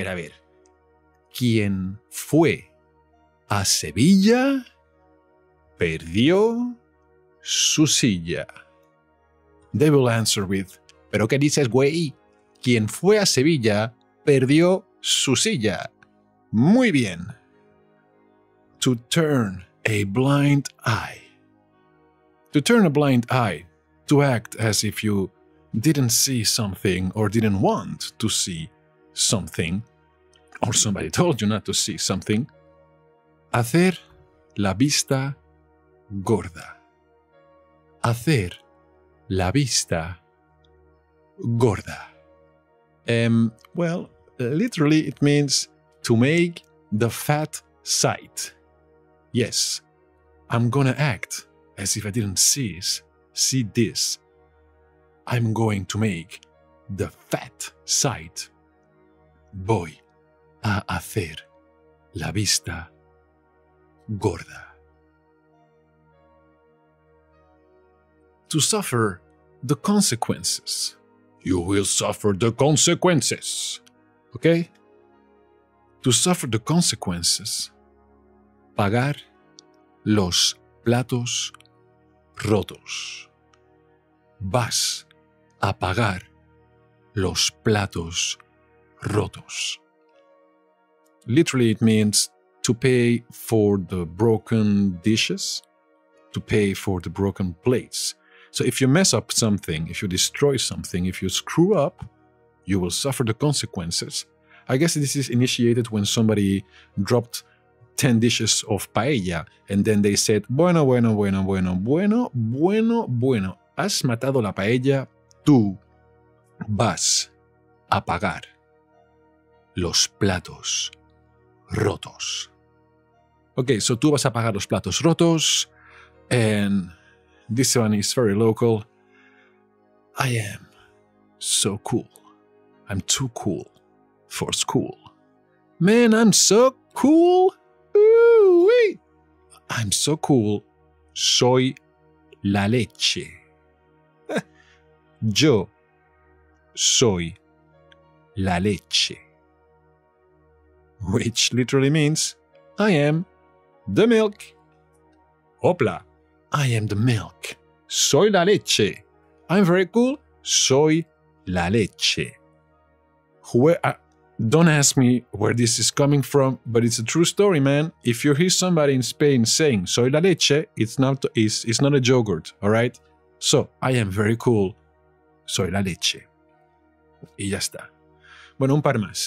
Quien fue a Sevilla perdió su silla. They will answer with, ¿pero qué dices, güey? Quien fue a Sevilla perdió su silla. Muy bien. To turn a blind eye. To turn a blind eye. To act as if you didn't see something or didn't want to see something, or somebody told you not to see something. Hacer la vista gorda. Hacer la vista gorda. Literally it means to make the fat sight. Yes, I'm gonna act as if I didn't see this. I'm going to make the fat sight. Voy a hacer la vista gorda. To suffer the consequences. You will suffer the consequences. Okay? To suffer the consequences. pagar los platos rotos. Vas a pagar los platos rotos. Literally, it means to pay for the broken dishes, to pay for the broken plates. So if you mess up something, if you destroy something, if you screw up, you will suffer the consequences. I guess this is initiated when somebody dropped 10 dishes of paella and then they said, bueno, has matado la paella, tú vas a pagar los platos rotos. Okay, so tú vas a pagar los platos rotos, and this one is very local. I am so cool. I'm too cool for school. Man, I'm so cool. Ooh-wee. I'm so cool. Soy la leche. Yo soy la leche. Which literally means I am the milk. Hopla. I am the milk. Soy la leche. I'm very cool. Soy la leche. Don't ask me where this is coming from, but it's a true story, man. If you hear somebody in Spain saying soy la leche, it's not a yogurt, alright? So, I am very cool. Soy la leche. Y ya está. Bueno, un par más.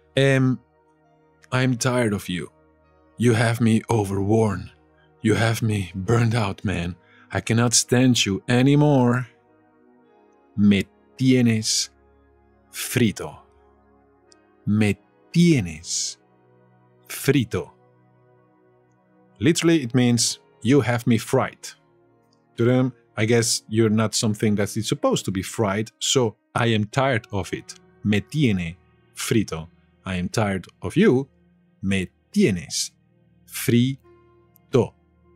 I'm tired of you. You have me overworn. You have me burned out, man. I cannot stand you anymore. Me tienes frito. Me tienes frito. Literally, it means you have me fried. To them, I guess you're not something that is supposed to be fried, so I am tired of it. Me tiene frito. I am tired of you. Me tienes frito.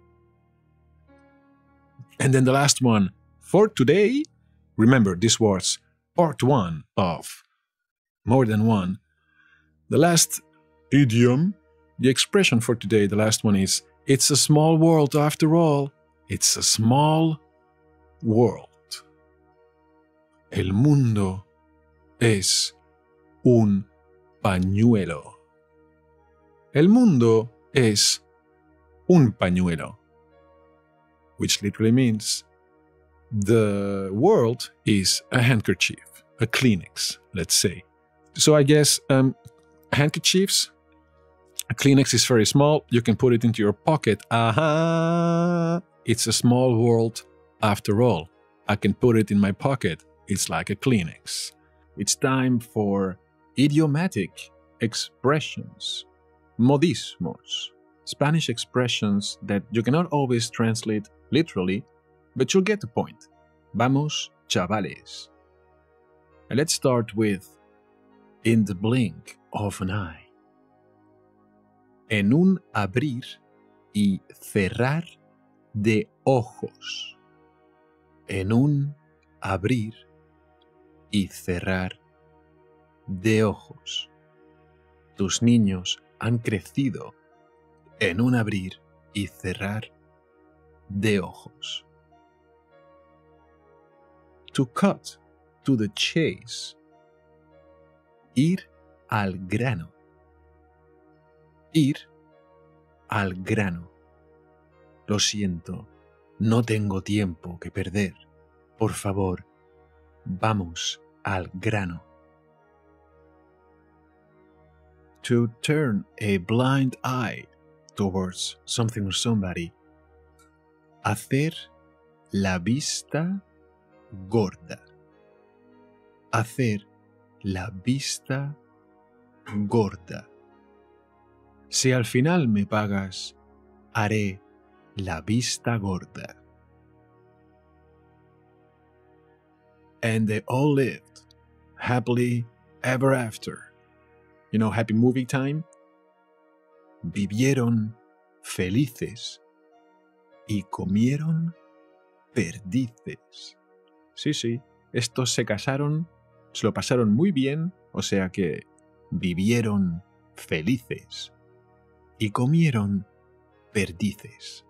And then the last one for today. Remember, this was part 1 of more than one. The last idiom, the expression for today, the last one is, it's a small world after all. It's a small world. El mundo es un pañuelo. El mundo es un pañuelo. Which literally means the world is a handkerchief, a Kleenex, let's say. So I guess handkerchiefs, a Kleenex is very small, you can put it into your pocket. Aha! It's a small world after all. I can put it in my pocket. It's like a Kleenex. It's time for idiomatic expressions, modismos, Spanish expressions that you cannot always translate literally, but you'll get the point. Vamos, chavales. And let's start with in the blink of an eye. En un abrir y cerrar de ojos. En un abrir y cerrar de ojos. Tus niños han crecido en un abrir y cerrar de ojos. To cut to the chase. Ir al grano. Ir al grano. Lo siento, no tengo tiempo que perder. Por favor, vamos al grano. To turn a blind eye towards something or somebody. Hacer la vista gorda. Hacer la vista gorda. Si al final me pagas, haré la vista gorda. And they all lived happily ever after. You know, happy movie time? Vivieron felices y comieron perdices. Sí, sí, estos se casaron, se lo pasaron muy bien, o sea que vivieron felices y comieron perdices.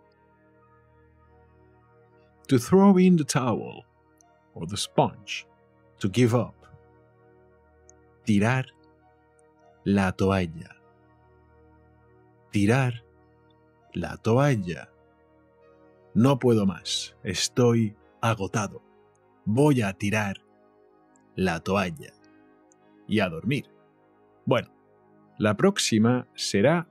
To throw in the towel or the sponge, to give up. Tirar la toalla. Tirar la toalla. No puedo más, estoy agotado. Voy a tirar la toalla. Y a dormir. Bueno, la próxima será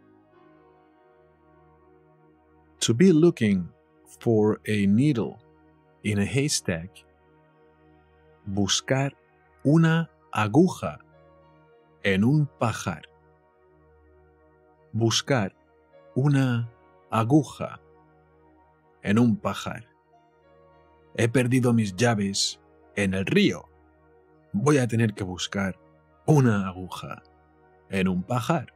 to be looking for a needle in a haystack. Buscar una aguja en un pajar. Buscar una aguja en un pajar. He perdido mis llaves en el río. Voy a tener que buscar una aguja en un pajar.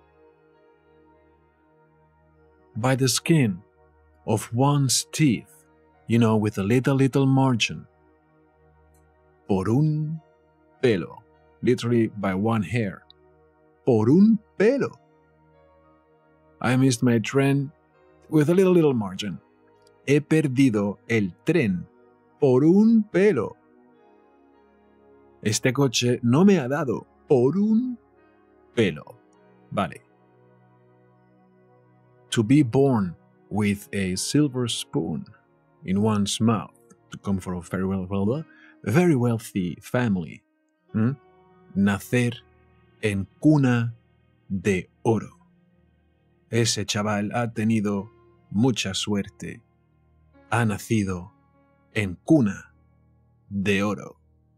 By the skin of one's teeth, with a little margin. Por un pelo, literally by one hair. Por un pelo. I missed my train with a little margin. He perdido el tren por un pelo. Este coche no me ha dado por un pelo. Vale. To be born with a silver spoon in one's mouth. To come from a very wealthy family. Nacer en cuna de oro. Ese chaval ha tenido mucha suerte. Ha nacido en cuna de oro.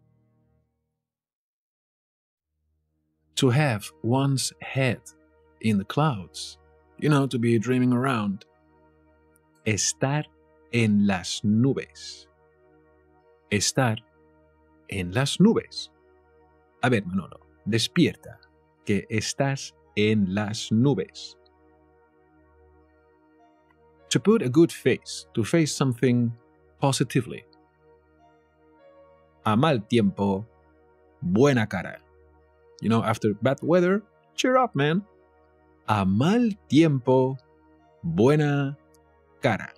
To have one's head in the clouds. To be dreaming around. Estar en las nubes. Estar en las nubes. A ver, Manolo, despierta, que estás en las nubes. To put a good face, to face something positively. A mal tiempo, buena cara. After bad weather, cheer up, man. A mal tiempo, buena cara.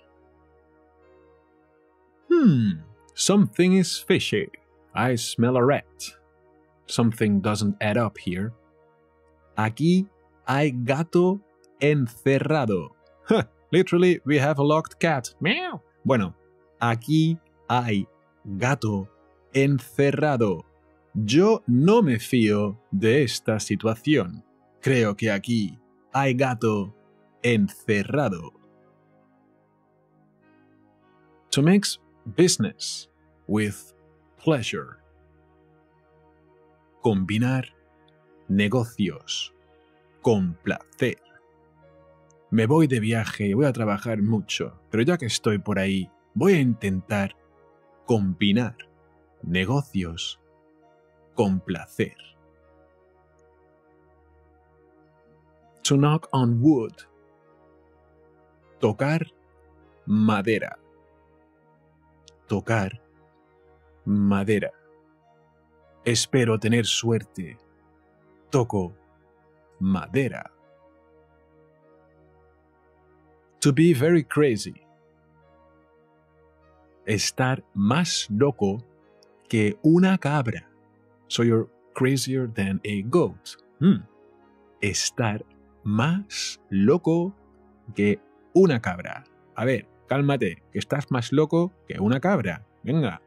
Something is fishy. I smell a rat. Something doesn't add up here. Aquí hay gato encerrado. Literally, we have a locked cat. Meow. Bueno, aquí hay gato encerrado. Yo no me fío de esta situación. Creo que aquí hay gato encerrado. To mix business with pleasure. Combinar negocios con placer. Me voy de viaje, voy a trabajar mucho, pero ya que estoy por ahí, voy a intentar combinar negocios con placer. To knock on wood. Tocar madera. Tocar madera. Espero tener suerte. Toco madera. To be very crazy. Estar más loco que una cabra. So you're crazier than a goat. Estar más loco que una cabra. A ver, cálmate, que estás más loco que una cabra. Venga.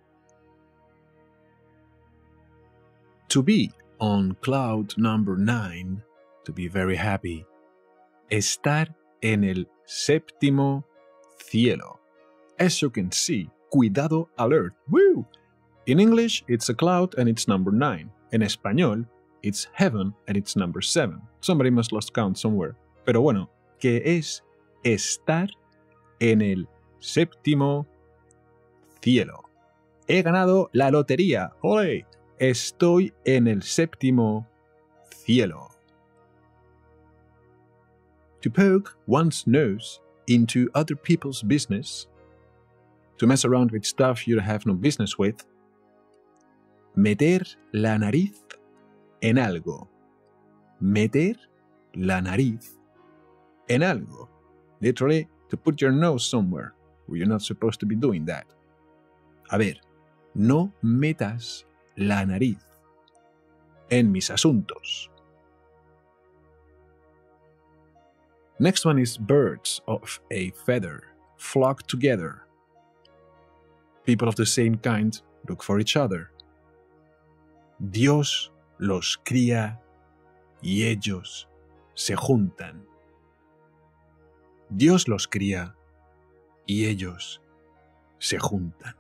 To be on cloud number 9, to be very happy. Estar en el séptimo cielo. As you can see, cuidado alert. Woo! In English, it's a cloud and it's number 9. En español, it's heaven and it's number 7. Somebody must lost count somewhere. Pero bueno, que es estar en el séptimo cielo. He ganado la lotería. ¡Ole! Estoy en el séptimo cielo. To poke one's nose into other people's business. To mess around with stuff you have no business with. Meter la nariz en algo. Meter la nariz en algo. Literally, to put your nose somewhere where you're not supposed to be doing that. A ver, no metas la nariz en mis asuntos. Next one is birds of a feather flock together. People of the same kind look for each other. Dios los cría y ellos se juntan. Dios los cría y ellos se juntan.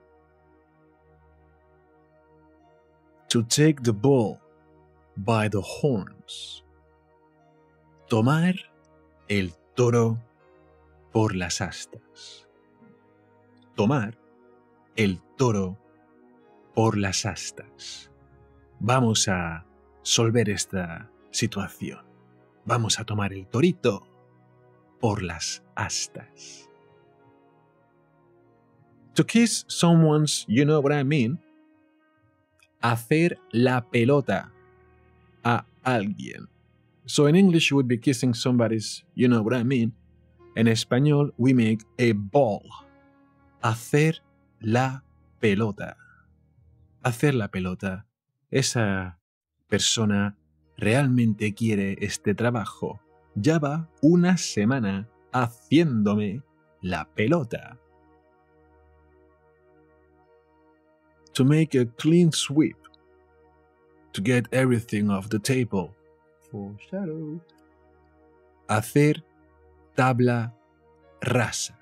To take the bull by the horns. Tomar el toro por las astas. Tomar el toro por las astas. Vamos a solver esta situación. Vamos a tomar el torito por las astas. To kiss someone's, you know what I mean? Hacer la pelota a alguien. So in English you would be kissing somebody's, you know what I mean? En español we make a ball. Hacer la pelota. Hacer la pelota. Esa persona realmente quiere este trabajo. Ya va una semana haciéndome la pelota. To make a clean sweep. To get everything off the table. Foreshadow. Hacer tabla rasa.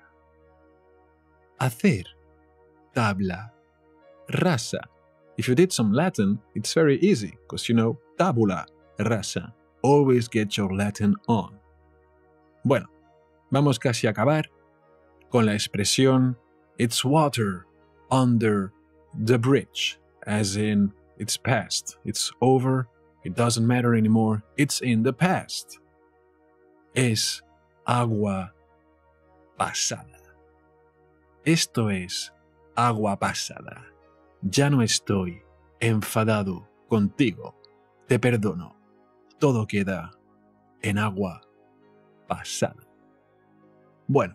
Hacer tabla rasa. If you did some Latin, it's very easy, because you know, tabula rasa. Always get your Latin on. Bueno, vamos casi a acabar con la expresión it's water under the bridge, as in it's past, it's over, it doesn't matter anymore, it's in the past. Es agua pasada. Esto es agua pasada. Ya no estoy enfadado contigo. Te perdono. Todo queda en agua pasada. Bueno.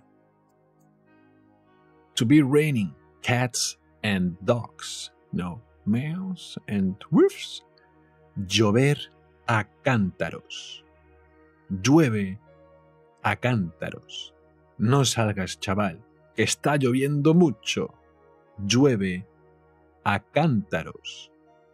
To be raining cats and dogs. No, meows and woofs. Llover a cántaros. Llueve a cántaros. No salgas, chaval, que está lloviendo mucho. Llueve a cántaros.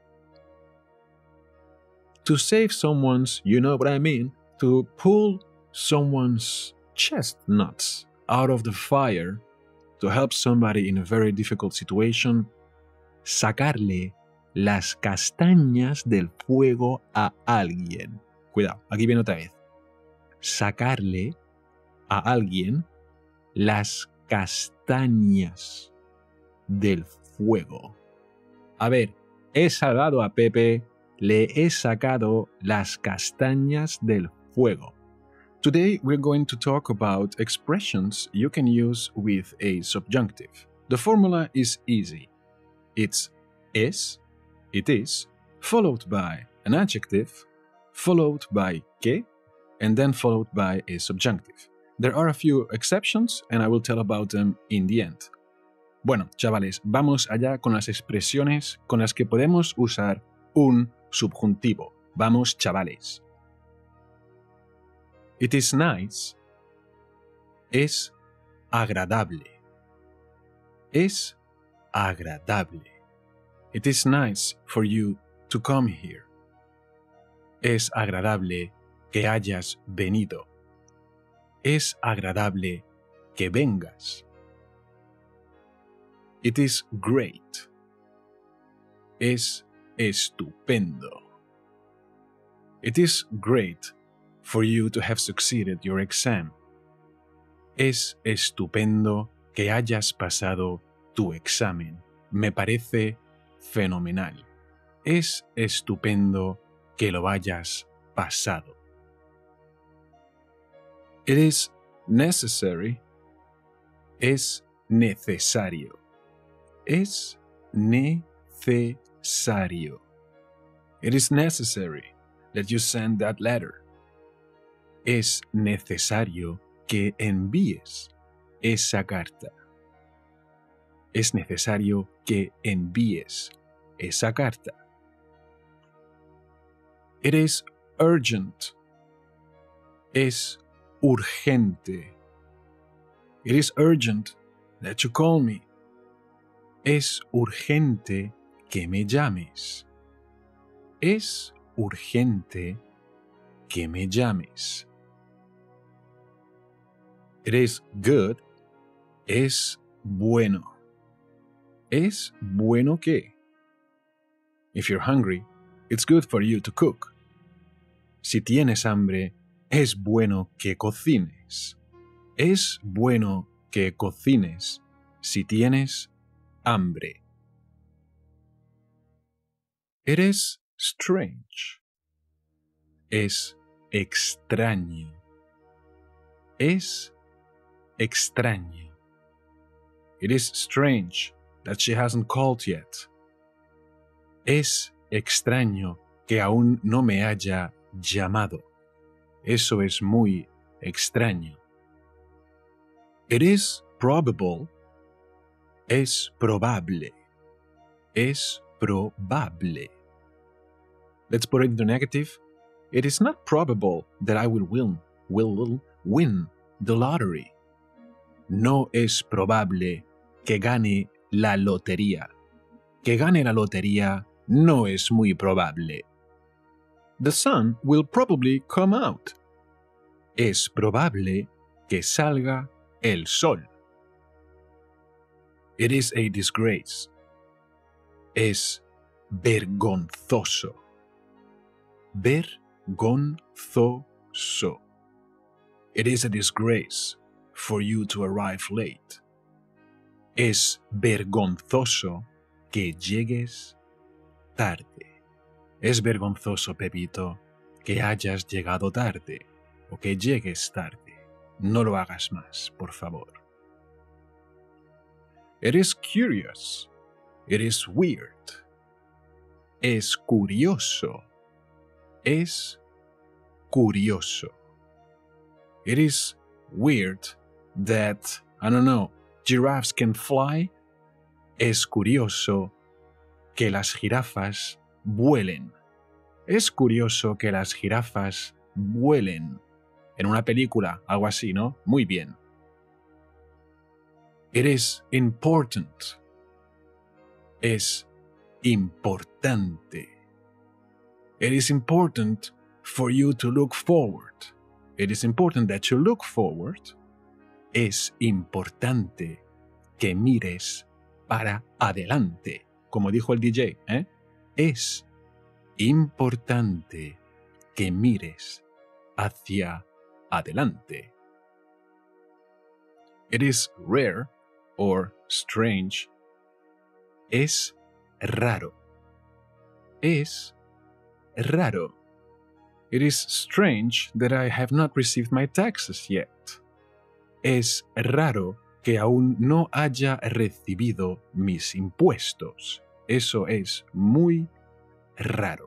To save someone's, you know what I mean, to pull someone's chestnuts out of the fire, to help somebody in a very difficult situation, sacarle las castañas del fuego a alguien. Cuidado, aquí viene otra vez. Sacarle a alguien las castañas del fuego. A ver, he salvado a Pepe, le he sacado las castañas del fuego. Today we're going to talk about expressions you can use with a subjunctive. The formula is easy. It's es, it is, followed by an adjective, followed by que, and then followed by a subjunctive. There are a few exceptions and I will tell about them in the end. Bueno, chavales, vamos allá con las expresiones con las que podemos usar un subjuntivo. Vamos, chavales. It is nice. Es agradable. Es agradable. It is nice for you to come here. Es agradable que hayas venido. Es agradable que vengas. It is great. Es estupendo. It is great for you to have succeeded your exam. Es estupendo que hayas pasado tu examen. Me parece fenomenal. Es estupendo que lo hayas pasado. It is necessary. Es necesario. Es necesario. It is necessary that you send that letter. Es necesario que envíes esa carta. Es necesario que envíes esa carta. It is urgent. Es urgente. It is urgent that you call me. Es urgente que me llames. Es urgente que me llames. It is good. Es bueno. Es bueno que. If you're hungry, it's good for you to cook. Si tienes hambre, es bueno que cocines. Es bueno que cocines si tienes hambre. It is strange. Es extraño. Es extraño. It is strange that she hasn't called yet. Es extraño que aún no me haya llamado. Eso es muy extraño. It is probable. Es probable. Es probable. Let's put it into negative. It is not probable that I will win the lottery. No es probable que gane la lotería. Que gane la lotería no es muy probable. The sun will probably come out. Es probable que salga el sol. It is a disgrace. Es vergonzoso. Vergonzoso. It is a disgrace for you to arrive late. Es vergonzoso que llegues tarde. Es vergonzoso, Pepito, que hayas llegado tarde o que llegues tarde. No lo hagas más, por favor. It is curious. It is weird. Es curioso. Es curioso. It is weird that, I don't know, giraffes can fly. Es curioso que las jirafas vuelen. Es curioso que las jirafas vuelen. En una película, algo así, ¿no? Muy bien. It is important. Es importante. It is important for you to look forward. It is important that you look forward. Es importante que mires para adelante, como dijo el DJ, ¿eh? Es importante que mires hacia adelante. It is rare or strange. Es raro. Es raro. It is strange that I have not received my taxes yet. Es raro que aún no haya recibido mis impuestos. Eso es muy raro.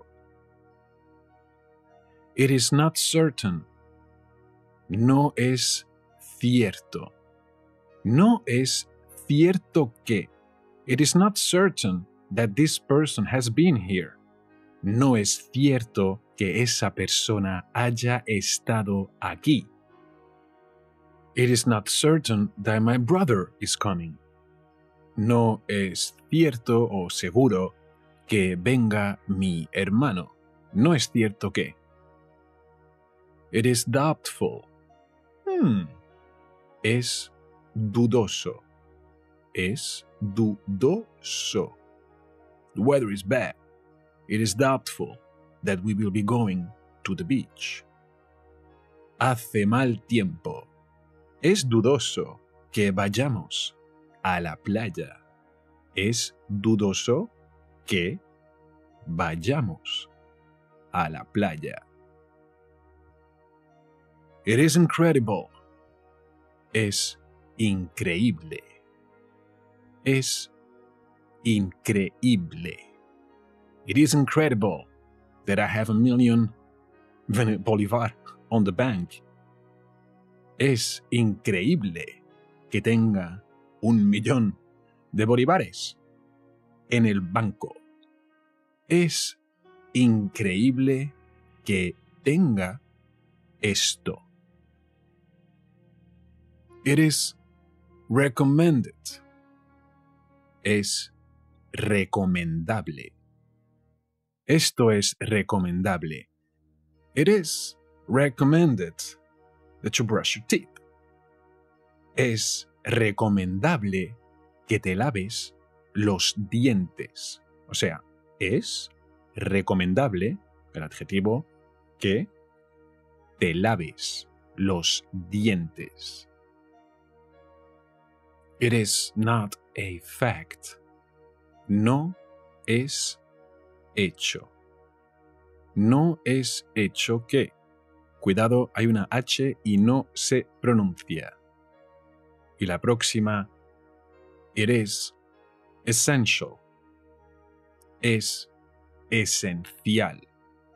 It is not certain. No es cierto. No es cierto que. It is not certain that this person has been here. No es cierto que esa persona haya estado aquí. It is not certain that my brother is coming. No es cierto o seguro que venga mi hermano. No es cierto que. It is doubtful. Es dudoso. Es dudoso. The weather is bad. It is doubtful that we will be going to the beach. Hace mal tiempo. Es dudoso que vayamos a la playa. Es dudoso que vayamos a la playa. It is incredible. Es increíble. Es increíble. It is incredible that I have $1 million Bolivar on the bank. Es increíble que tenga 1.000.000 de bolívares en el banco. Es increíble que tenga esto. It is recommended. Es recomendable. Esto es recomendable. It is recommended that you brush your teeth. Es recomendable que te laves los dientes. O sea, es recomendable, el adjetivo, que te laves los dientes. It is not a fact. No es hecho. No es hecho que. Cuidado, hay una H y no se pronuncia. Y la próxima, it is essential. Es esencial.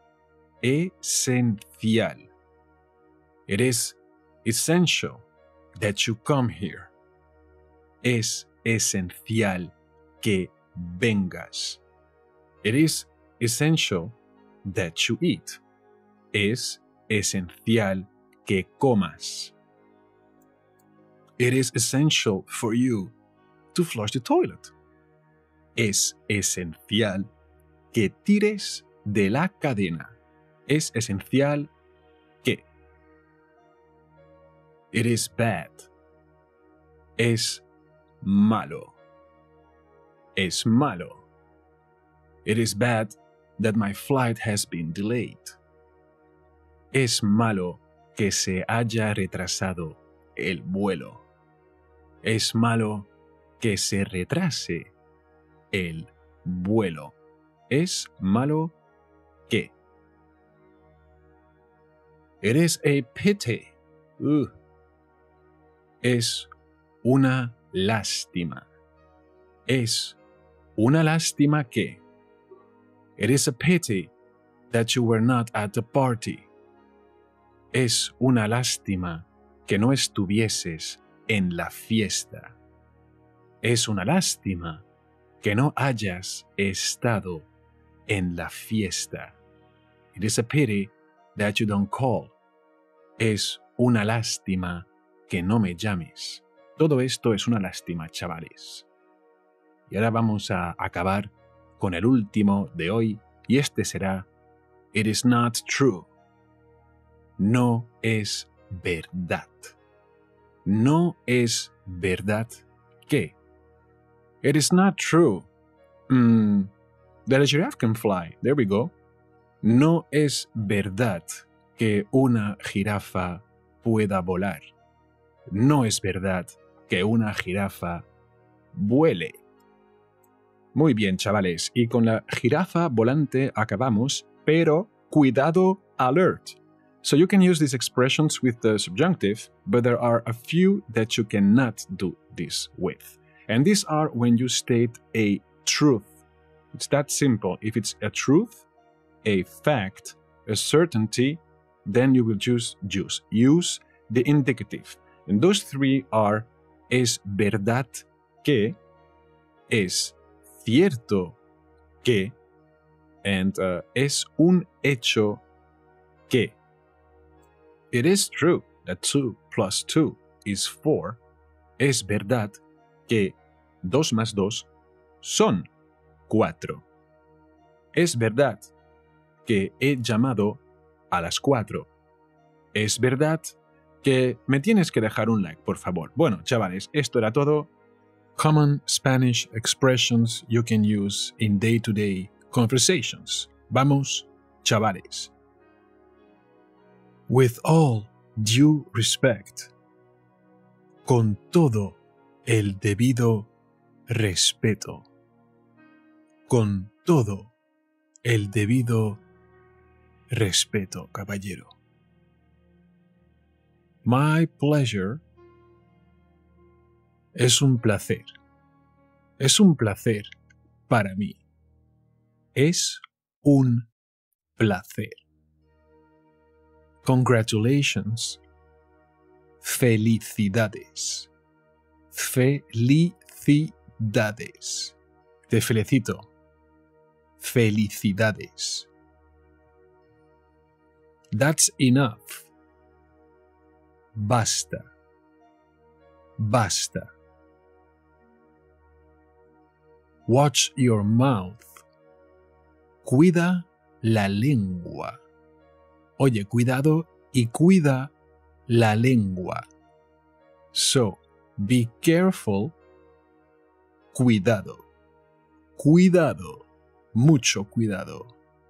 Esencial. It is essential that you come here. Es esencial que vengas. It is essential that you eat. Es esencial que comas. It is essential for you to flush the toilet. Es esencial que tires de la cadena. Es esencial que. It is bad. Es malo. Es malo. It is bad that my flight has been delayed. Es malo que se haya retrasado el vuelo. Es malo que se retrase el vuelo. Es malo que. It is a pity. Es una lástima. Es una lástima que. It is a pity that you were not at the party. Es una lástima que no estuvieses en la fiesta. Es una lástima que no hayas estado en la fiesta. It is a pity that you don't call. Es una lástima que no me llames. Todo esto es una lástima, chavales. Y ahora vamos a acabar con el último de hoy, y este será It is not true. No es verdad. No es verdad que. It is not true. That a giraffe can fly. There we go. No es verdad que una jirafa pueda volar. No es verdad que una jirafa vuele. Muy bien, chavales, y con la jirafa volante acabamos, pero cuidado, alert. So you can use these expressions with the subjunctive, but there are a few that you cannot do this with. And these are when you state a truth. It's that simple. If it's a truth, a fact, a certainty, then you will use the indicative. And those three are es verdad que, es cierto que, and es un hecho que. It is true that 2 plus 2 is 4. Es verdad que 2 más 2 son 4. Es verdad que he llamado a las 4. Es verdad que me tienes que dejar un like, por favor. Bueno, chavales, esto era todo. Common Spanish expressions you can use in day-to-day conversations. Vamos, chavales. With all due respect. Con todo el debido respeto. Con todo el debido respeto, caballero. My pleasure. Es un placer. Es un placer para mí. Es un placer. Congratulations. Felicidades. Felicidades. Te felicito. Felicidades. That's enough. Basta. Basta. Watch your mouth. Cuida la lengua. Oye, cuidado y cuida la lengua. So, be careful. Cuidado. Cuidado. Mucho cuidado.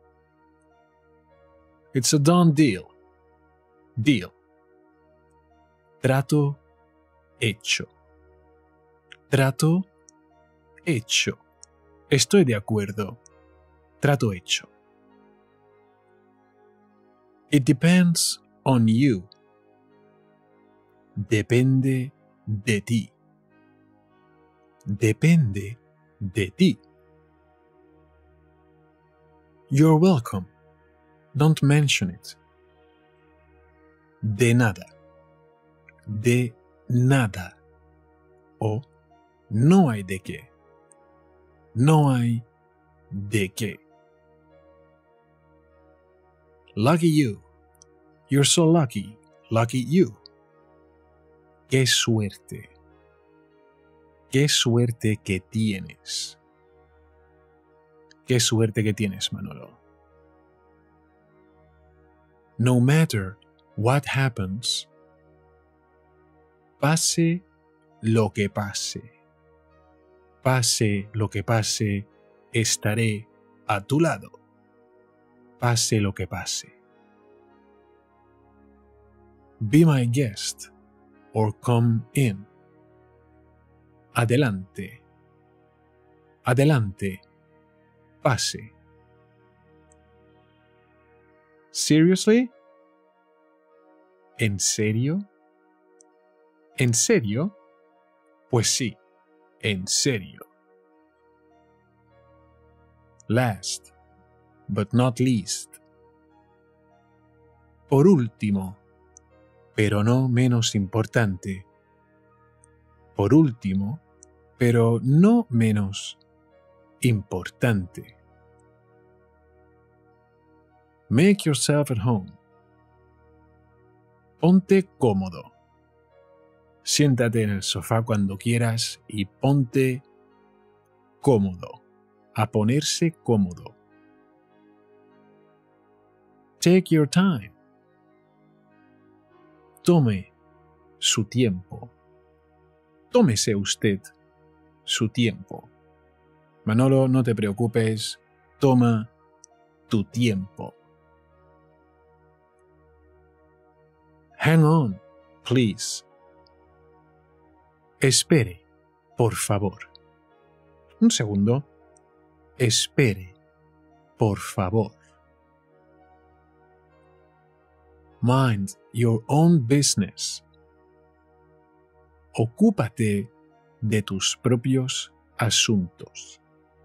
It's a done deal. Deal. Trato hecho. Trato hecho. Estoy de acuerdo. Trato hecho. It depends on you. Depende de ti. Depende de ti. You're welcome. Don't mention it. De nada. De nada. O no hay de qué. No hay de qué. Lucky you. You're so lucky. Lucky you. Qué suerte. Qué suerte que tienes. Qué suerte que tienes, Manolo. No matter what happens, pase lo que pase. Pase lo que pase, estaré a tu lado. Pase lo que pase. Be my guest or come in. Adelante. Adelante. Pase. Seriously? ¿En serio? ¿En serio? Pues sí, en serio. Last, but not least. Por último, pero no menos importante. Por último, pero no menos importante. Make yourself at home. Ponte cómodo. Siéntate en el sofá cuando quieras y ponte cómodo. A ponerse cómodo. Take your time. Tome su tiempo. Tómese usted su tiempo. Manolo, no te preocupes. Toma tu tiempo. Hang on, please. Espere, por favor. Un segundo. Espere, por favor. Mind your own business. Ocúpate de tus propios asuntos.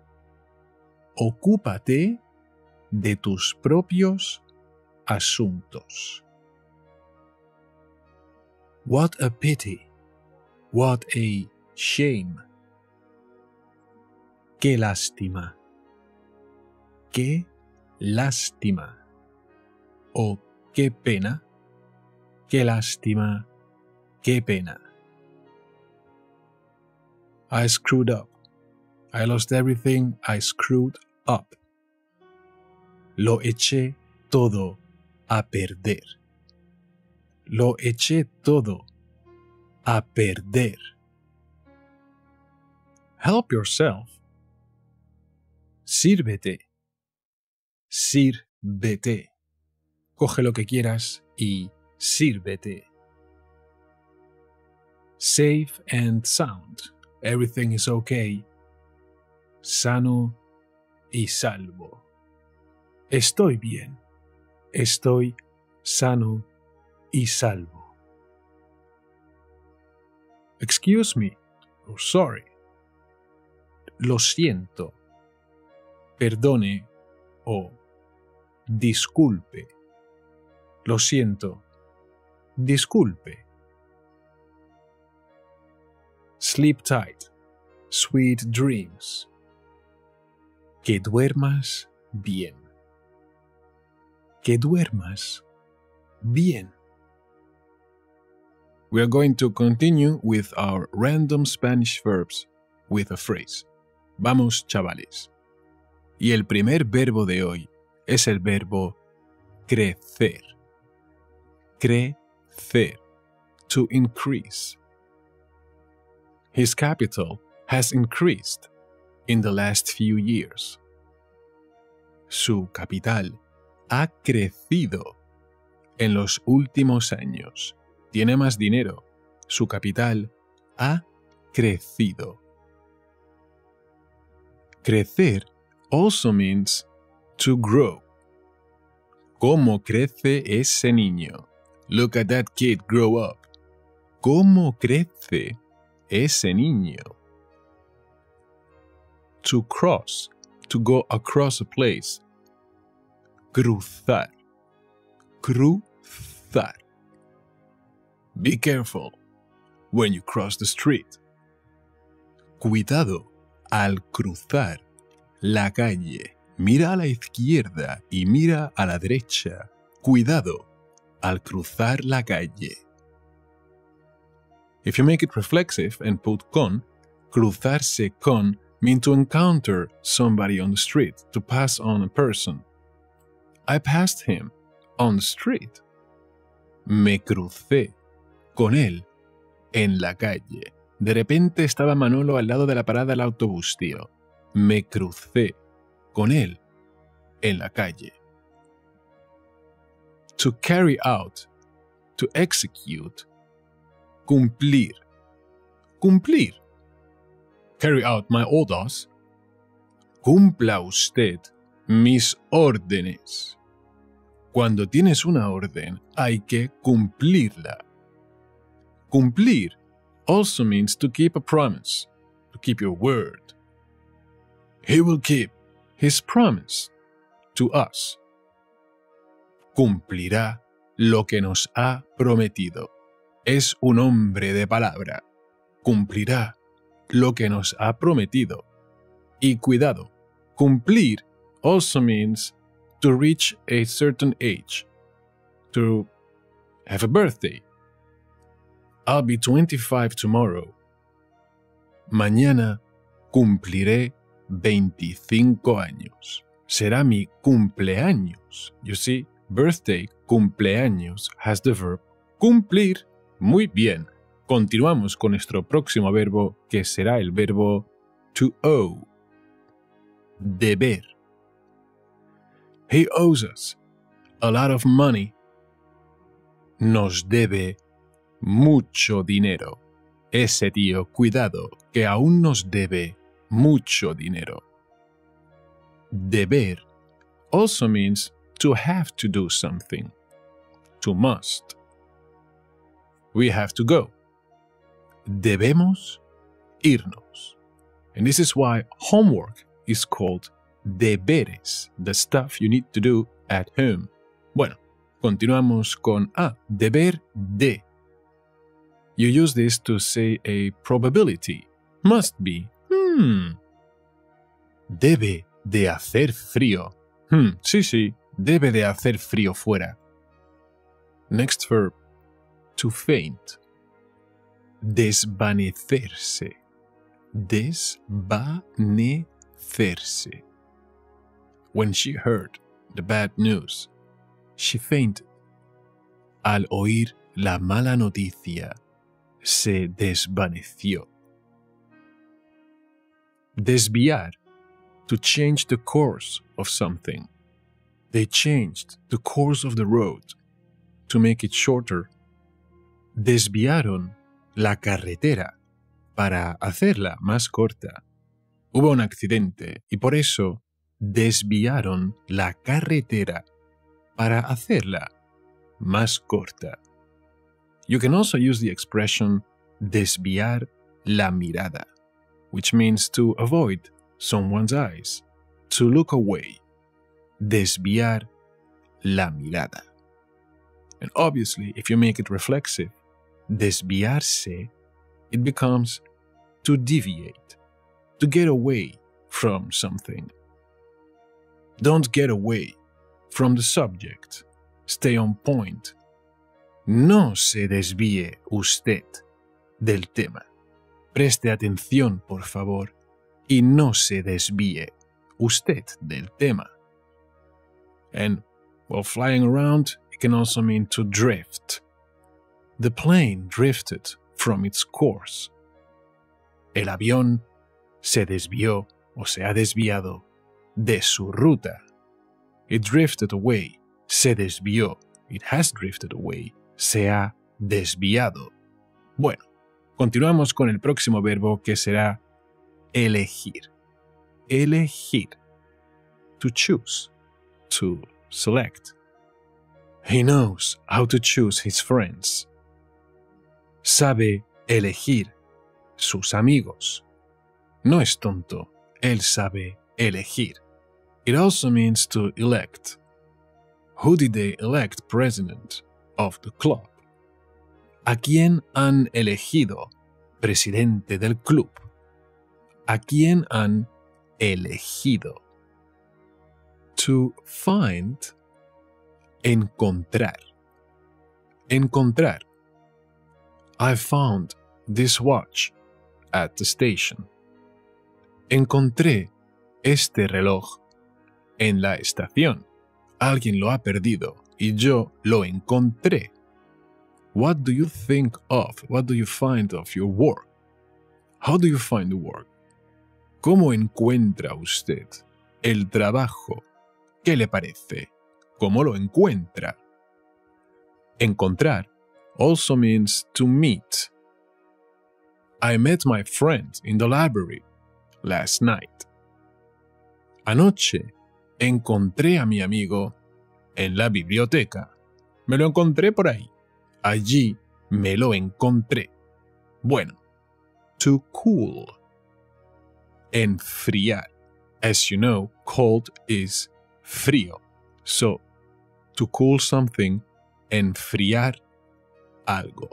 Ocúpate de tus propios asuntos. What a pity. What a shame. Qué lástima. Qué lástima. O qué pena. Qué lástima. Qué pena. I screwed up. I lost everything. I screwed up. Lo eché todo a perder. Lo eché todo a perder. Help yourself. Sírvete. Sírvete. Coge lo que quieras y sírvete. Safe and sound. Everything is okay. Sano y salvo. Estoy bien. Estoy sano y salvo. Excuse me. Oh, sorry. Lo siento. Perdone o disculpe. Lo siento. Disculpe. Sleep tight. Sweet dreams. Que duermas bien. Que duermas bien. We are going to continue with our random Spanish verbs with a phrase. Vamos, chavales. Y el primer verbo de hoy es el verbo crecer. Crecer. To increase. His capital has increased in the last few years. Su capital ha crecido en los últimos años. Tiene más dinero. Su capital ha crecido. Crecer also means to grow. ¿Cómo crece ese niño? Look at that kid grow up. ¿Cómo crece ese niño? To cross, to go across a place. Cruzar. Cruzar. Be careful when you cross the street. Cuidado al cruzar la calle. Mira a la izquierda y mira a la derecha. Cuidado al cruzar la calle. If you make it reflexive and put con, cruzarse con mean to encounter somebody on the street, to pass on a person. I passed him on the street. Me crucé con él en la calle. De repente estaba Manolo al lado de la parada del autobús, tío. Me crucé con él en la calle. To carry out, to execute, cumplir. Cumplir. Carry out my orders. Cumpla usted mis órdenes. Cuando tienes una orden, hay que cumplirla. Cumplir also means to keep a promise, to keep your word. He will keep his promise to us. Cumplirá lo que nos ha prometido. Es un hombre de palabra. Cumplirá lo que nos ha prometido. Y cuidado, cumplir also means to reach a certain age, to have a birthday. I'll be 25 tomorrow. Mañana cumpliré 25 años. Será mi cumpleaños. You see, birthday, cumpleaños, has the verb cumplir. Muy bien. Continuamos con nuestro próximo verbo, que será el verbo to owe. Deber. He owes us a lot of money. Nos debe mucho dinero. Ese tío, cuidado, que aún nos debe mucho dinero. Deber also means to have to do something. To must. We have to go. Debemos irnos. And this is why homework is called deberes, the stuff you need to do at home. Bueno, continuamos con deber de. You use this to say a probability. Must be. Debe de hacer frío. Sí, debe de hacer frío fuera. Next verb, to faint. Desvanecerse. Desvanecerse. When she heard the bad news, she fainted. Al oír la mala noticia, se desvaneció. Desviar, to change the course of something. They changed the course of the road to make it shorter. Desviaron la carretera para hacerla más corta. Hubo un accidente y por eso desviaron la carretera para hacerla más corta. You can also use the expression desviar la mirada, which means to avoid someone's eyes, to look away. Desviar la mirada. And obviously, if you make it reflexive, desviarse, it becomes To deviate. To get away from something. Don't get away from the subject. Stay on point. No se desvíe usted del tema. Preste atención, por favor, y no se desvíe usted del tema. And while flying around, it can also mean to drift. The plane drifted from its course. El avión se desvió o se ha desviado de su ruta. It drifted away. Se desvió. It has drifted away. Se ha desviado. Bueno, continuamos con el próximo verbo que será elegir. Elegir. To choose. To select. He knows how to choose his friends. Sabe elegir sus amigos. No es tonto. Él sabe elegir. It also means to elect. Who did they elect president of the club? ¿A quién han elegido presidente del club? ¿A quién han elegido? To find. Encontrar. Encontrar. I found this watch at the station. Encontré este reloj en la estación. Alguien lo ha perdido y yo lo encontré. What do you think of? What do you find of your work? How do you find the work? ¿Cómo encuentra usted el trabajo? ¿Qué le parece? ¿Cómo lo encuentra? Encontrar also means to meet. I met my friend in the library last night. Anoche encontré a mi amigo en la biblioteca. Me lo encontré por ahí. Allí me lo encontré. Bueno, to cool. Enfriar. As you know, cold is frío. So, to cool something, enfriar algo.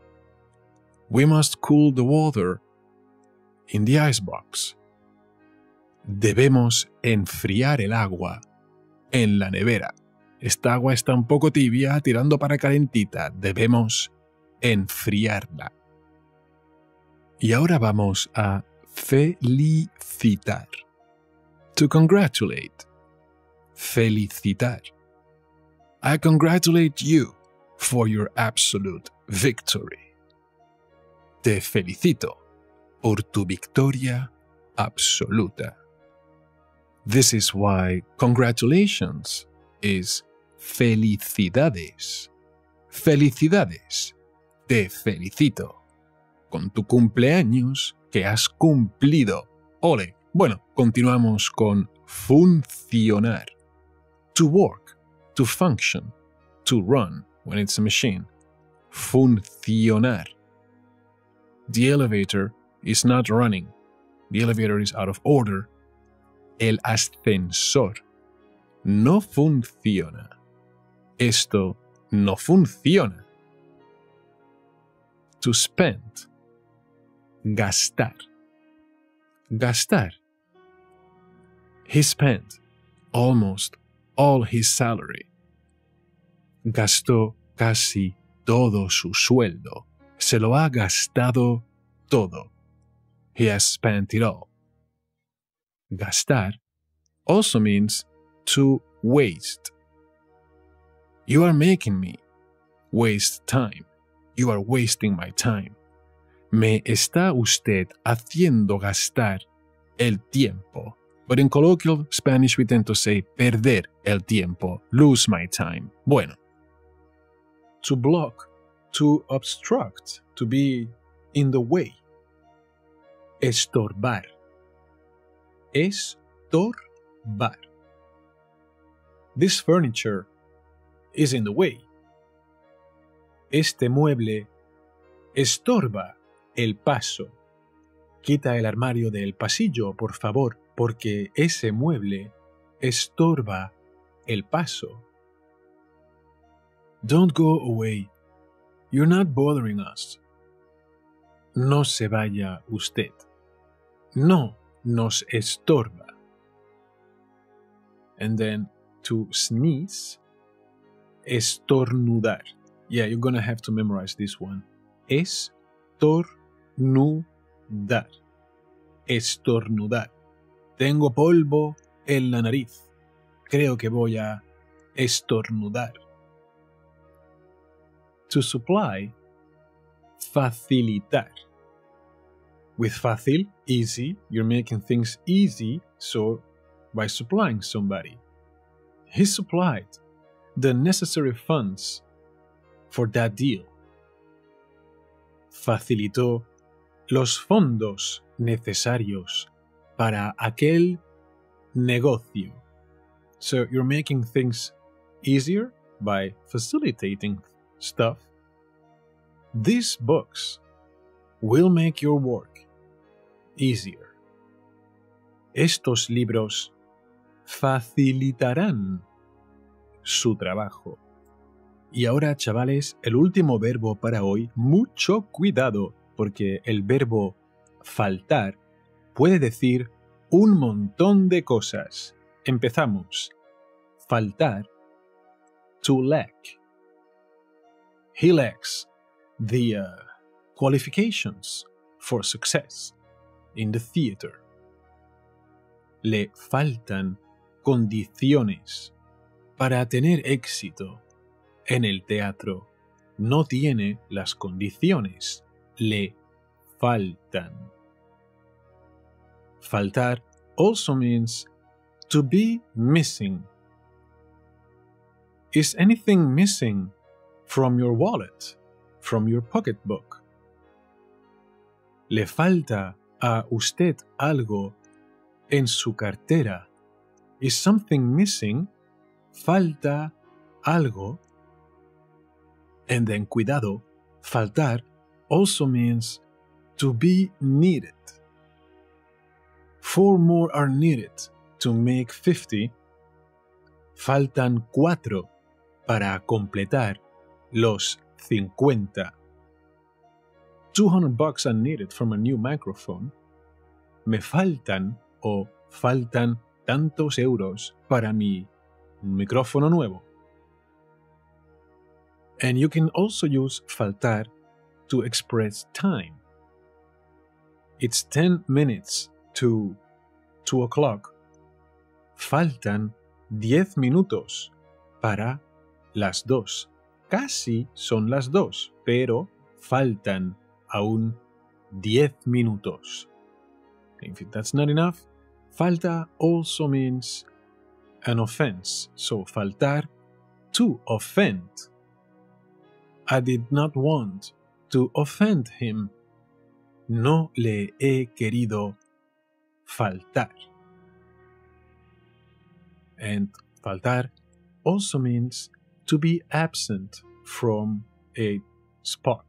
We must cool the water in the icebox. Debemos enfriar el agua en la nevera. Esta agua está un poco tibia, tirando para calentita. Debemos enfriarla. Y ahora vamos a felicitar. To congratulate. Felicitar. I congratulate you for your absolute victory. Te felicito por tu victoria absoluta. This is why congratulations is felicidades. Felicidades. Te felicito con tu cumpleaños que has cumplido. Ole. Bueno, continuamos con funcionar. To work, to function, to run when it's a machine. Funcionar. The elevator is not running. The elevator is out of order. El ascensor no funciona. Esto no funciona. To spend. Gastar. Gastar. He spent almost all his salary. Gastó casi todo su sueldo. Se lo ha gastado todo. He has spent it all. Gastar also means to waste. You are making me waste time. You are wasting my time. Me está usted haciendo gastar el tiempo. But in colloquial Spanish we tend to say perder el tiempo, lose my time. Bueno. To block, to obstruct, to be in the way. Estorbar. Estorbar. This furniture is in the way. Este mueble estorba el paso. Quita el armario del pasillo, por favor, porque ese mueble estorba el paso. Don't go away. You're not bothering us. No se vaya usted. No nos estorba. And then to sneeze, estornudar. Yeah, you're gonna have to memorize this one. Estornudar. Estornudar. Tengo polvo en la nariz. Creo que voy a estornudar. To supply, facilitar. With fácil, easy, you're making things easy, so by supplying somebody. He supplied the necessary funds for that deal. Facilitó los fondos necesarios para aquel negocio. So you're making things easier by facilitating stuff. These books will make your work easier. Estos libros facilitarán su trabajo. Y ahora, chavales, el último verbo para hoy, mucho cuidado, porque el verbo faltar puede decir un montón de cosas. Empezamos. Faltar. To lack. He lacks the qualifications for success in the theater. Le faltan condiciones para tener éxito en el teatro. No tiene las condiciones. Le faltan. Faltar also means to be missing. Is anything missing from your wallet, from your pocketbook? ¿Le falta a usted algo en su cartera? Is something missing? ¿Falta algo? And then, cuidado, faltar also means to be needed. 4 more are needed to make 50. Faltan 4 para completar los 50. $200 are needed from a new microphone. Me faltan o faltan tantos euros para mi micrófono nuevo. And you can also use faltar to express time. It's 10 minutes to 2 o'clock. Faltan 10 minutos para las 2. Casi son las 2, pero faltan aún 10 minutos. If that's not enough, falta also means an offense. So faltar, to offend. I did not want to offend him. No le he querido faltar. And faltar also means to be absent from a spot.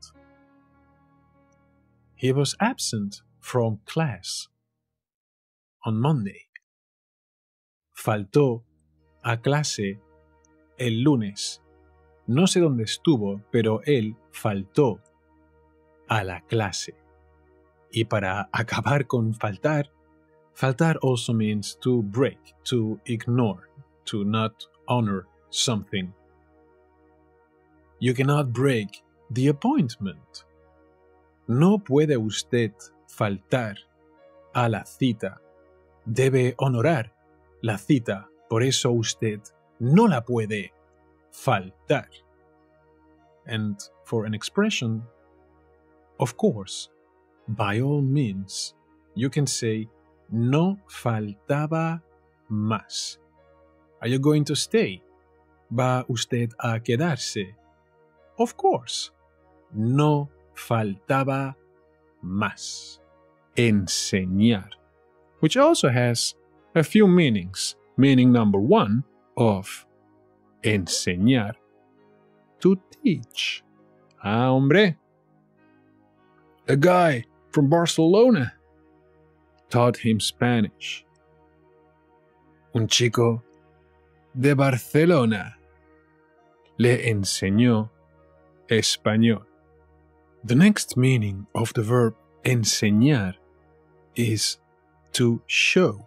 He was absent from class on Monday. Faltó a clase el lunes. No sé dónde estuvo, pero él faltó a la clase. Y para acabar con faltar, faltar also means to break, to ignore, to not honor something. You cannot break the appointment. No puede usted faltar a la cita. Debe honorar la cita. Por eso usted no la puede faltar. And for an expression, of course, by all means, you can say, no faltaba más. Are you going to stay? ¿Va usted a quedarse? Of course. No faltaba más. Enseñar, which also has a few meanings. Meaning number 1 of enseñar, to teach. Ah, hombre. A guy from Barcelona taught him Spanish. Un chico de Barcelona le enseñó español. The next meaning of the verb enseñar is to show.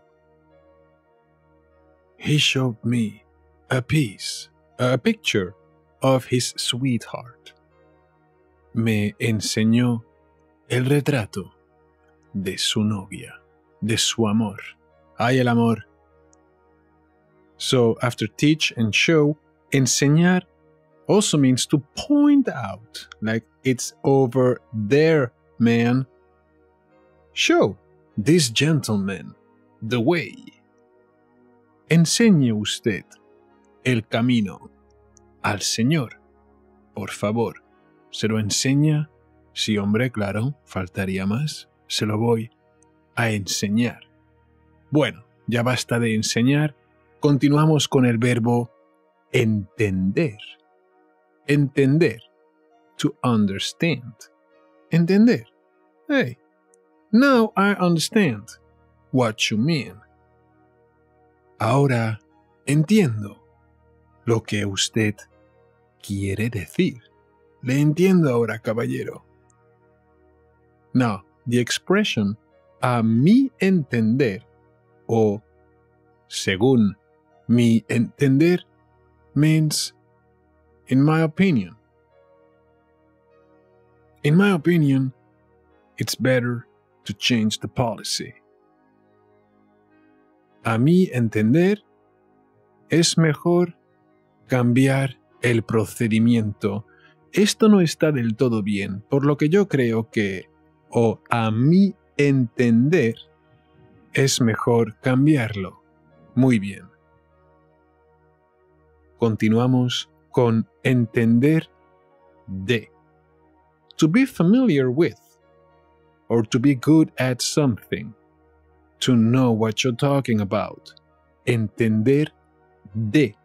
He showed me a picture of his sweetheart. Me enseñó el retrato de su novia, de su amor. Ay, el amor. So, after teach and show, enseñar also means to point out, like it's over there, man. Show this gentleman the way. Enseñe usted el camino al Señor. Por favor, ¿se lo enseña? Sí, hombre, claro, faltaría más. Se lo voy a enseñar. Bueno, ya basta de enseñar. Continuamos con el verbo entender. Entender. To understand. Entender. Hey, now I understand what you mean. Ahora entiendo lo que usted quiere decir. Le entiendo ahora, caballero. Now, the expression a mi entender o según mi entender means in my opinion. In my opinion, it's better to change the policy. A mi entender, es mejor cambiar el procedimiento. Esto no está del todo bien, por lo que yo creo que, o a mi entender, es mejor cambiarlo. Muy bien. Continuamos con entender de. To be familiar with, or to be good at something. To know what you're talking about. Entender de.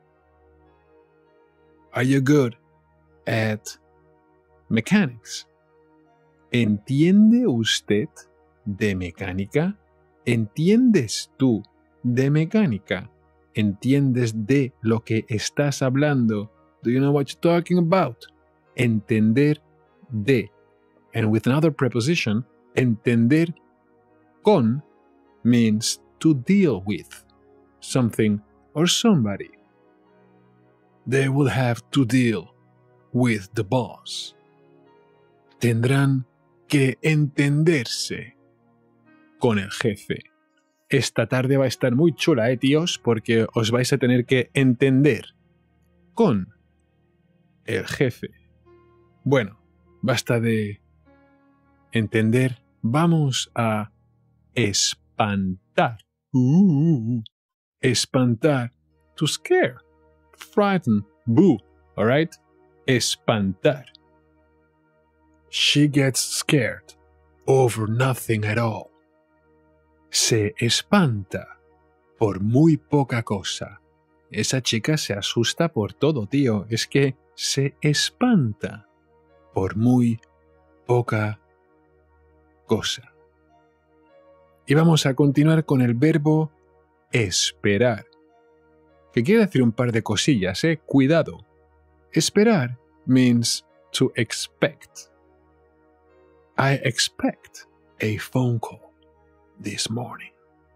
Are you good at mechanics? ¿Entiende usted de mecánica? ¿Entiendes tú de mecánica? ¿Entiendes de lo que estás hablando? Do you know what you're talking about? Entender de. And with another preposition, entender con means to deal with something or somebody. They will have to deal with the boss. Tendrán que entenderse con el jefe. Esta tarde va a estar muy chula, tíos, porque os vais a tener que entender con el jefe. Bueno, basta de entender. Vamos a espantar. Espantar. To scare. Frighten. Boo. Alright? Espantar. She gets scared over nothing at all. Se espanta por muy poca cosa. Esa chica se asusta por todo, tío. Es que se espanta por muy poca cosa. Y vamos a continuar con el verbo esperar, que quiere decir un par de cosillas, Cuidado. Esperar means to expect. I expect a phone call this morning.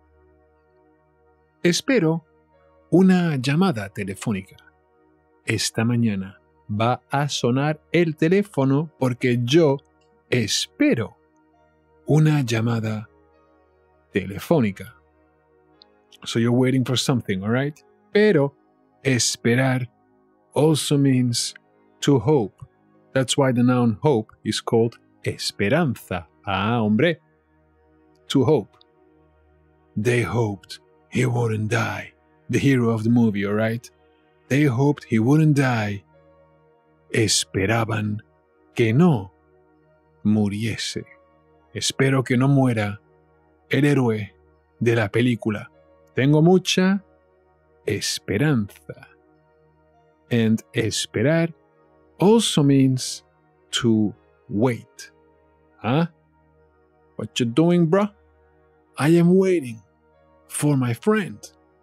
Espero una llamada telefónica. Esta mañana va a sonar el teléfono porque yo espero una llamada telefónica. So you're waiting for something, alright? Pero esperar also means to hope. That's why the noun hope is called esperanza. Ah, hombre. To hope. They hoped he wouldn't die. The hero of the movie, alright? They hoped he wouldn't die. Esperaban que no muriese. Espero que no muera el héroe de la película. Tengo mucha esperanza. And esperar also means to wait. Huh? What you doing, bro? I am waiting for my friend.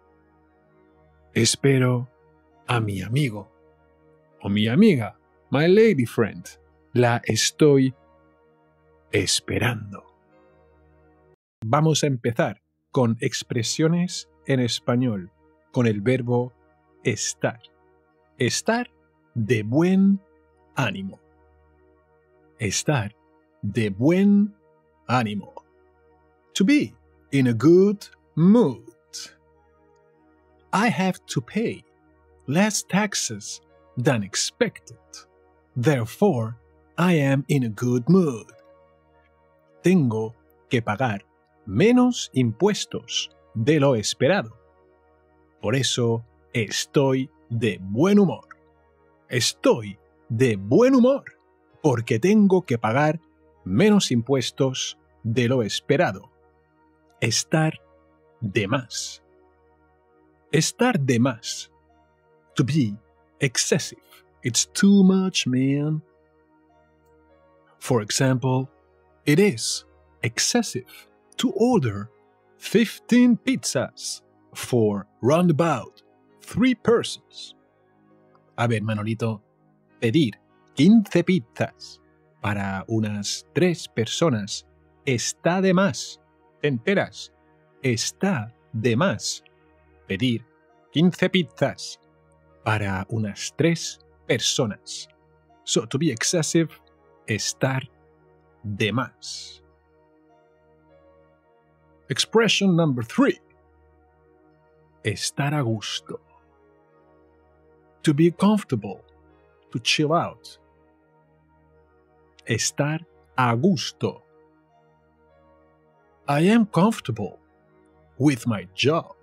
Espero a mi amigo o mi amiga, my lady friend. La estoy esperando. Vamos a empezar con expresiones en español, con el verbo estar. Estar de buen ánimo. Estar de buen ánimo. To be in a good mood. I have to pay less taxes than expected. Therefore, I am in a good mood. Tengo que pagar menos impuestos de lo esperado. Por eso estoy de buen humor. Estoy de buen humor porque tengo que pagar menos impuestos de lo esperado. Estar de más. Estar de más. To be excessive. It's too much, man. For example, it is excessive to order 15 pizzas for roundabout 3 persons. A ver, Manolito, pedir 15 pizzas para unas 3 personas está de más. ¿Te enteras? Está de más. Pedir 15 pizzas para unas 3 personas. So, to be excessive, estar de más. Expression number 3. Estar a gusto. To be comfortable. To chill out. Estar a gusto. I am comfortable with my job.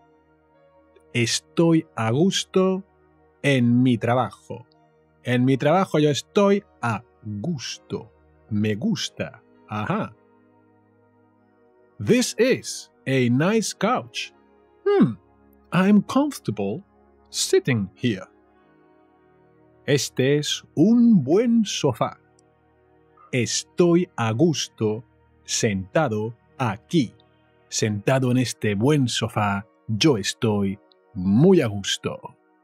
Estoy a gusto en mi trabajo. En mi trabajo yo estoy a gusto. Me gusta. Ajá. This is a nice couch. I'm comfortable sitting here. Este es un buen sofá. Estoy a gusto sentado aquí. Sentado en este buen sofá, yo estoy muy a gusto.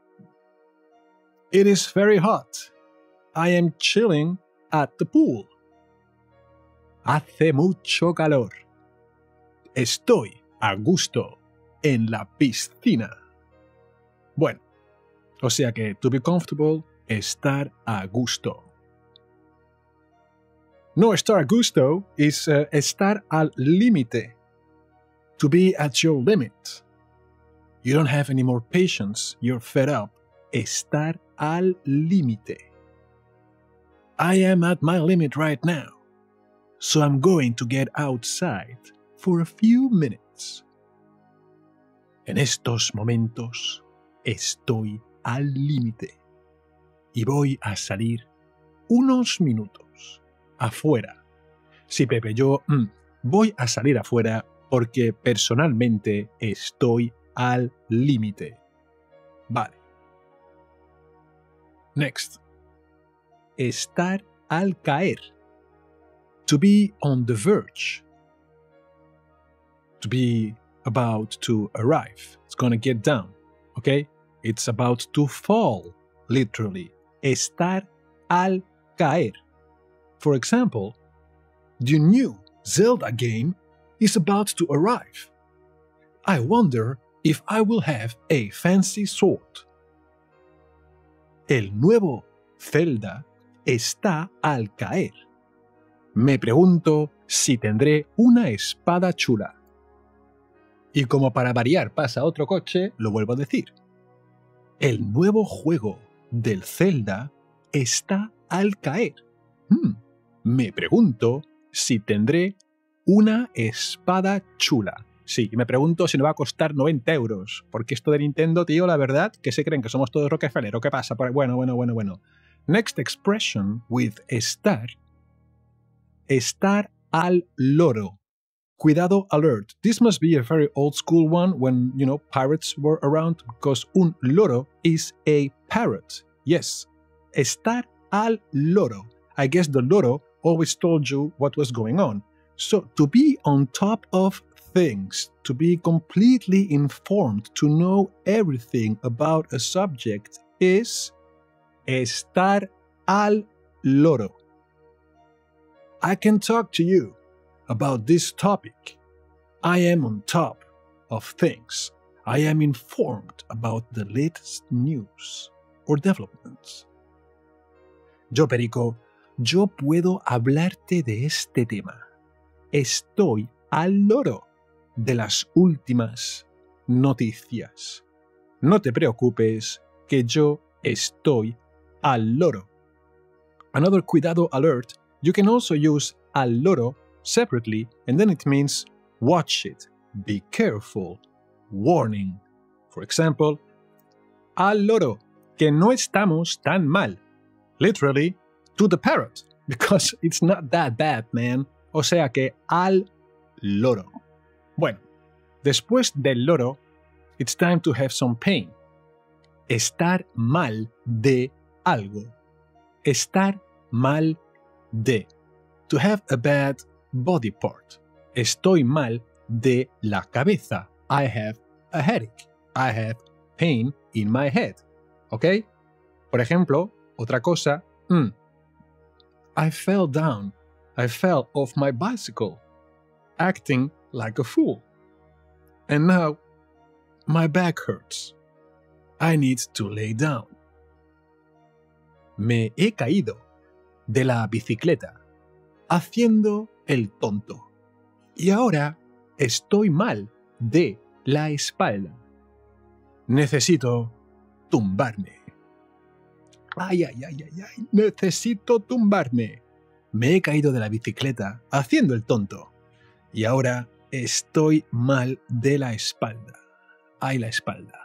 It is very hot. I am chilling at the pool. Hace mucho calor. Estoy a gusto en la piscina. Bueno, o sea que to be comfortable, estar a gusto. No, estar a gusto is estar al límite. To be at your limit. You don't have any more patience. You're fed up. Estar al límite. I am at my limit right now. So I'm going to get outside for a few minutes. En estos momentos estoy al límite y voy a salir unos minutos afuera. Sí, Pepe, yo voy a salir afuera porque personalmente estoy al límite. Vale. Next. Estar al caer. To be on the verge. To be about to arrive. It's gonna get down. Okay? It's about to fall, literally. Estar al caer. For example, the new Zelda game is about to arrive. I wonder if I will have a fancy sword. El nuevo Zelda está al caer. Me pregunto si tendré una espada chula. Y como para variar pasa otro coche, lo vuelvo a decir. El nuevo juego del Zelda está al caer. Me pregunto si tendré una espada chula. Sí, y me pregunto si me va a costar 90 euros. Porque esto de Nintendo, tío, la verdad, que se creen que somos todos Rockefeller. ¿O qué pasa? Bueno. Next expression with estar. Estar al loro. Cuidado, alert. This must be a very old school one when, pirates were around, because un loro is a parrot. Yes. Estar al loro. I guess the loro always told you what was going on. So, to be on top of things, to be completely informed, to know everything about a subject is estar al loro. I can talk to you about this topic. I am on top of things. I am informed about the latest news or developments. Yo, Perico, yo puedo hablarte de este tema. Estoy al loro de las últimas noticias. No te preocupes, que yo estoy al loro. Another cuidado alert, you can also use al loro separately, and then it means watch it, be careful, warning. For example, al loro, que no estamos tan mal. Literally, to the parrot, because it's not that bad, man. O sea que al loro. Bueno, después del loro, it's time to have some pain. Estar mal de algo. Estar mal de. To have a bad body part. Estoy mal de la cabeza. I have a headache. I have pain in my head. ¿Ok? Por ejemplo, otra cosa. I fell down. I fell off my bicycle, acting like a fool. And now, my back hurts. I need to lay down. Me he caído de la bicicleta, haciendo el tonto. Y ahora estoy mal de la espalda. Necesito tumbarme. Ay, necesito tumbarme. Me he caído de la bicicleta haciendo el tonto. Y ahora estoy mal de la espalda. Ay, la espalda.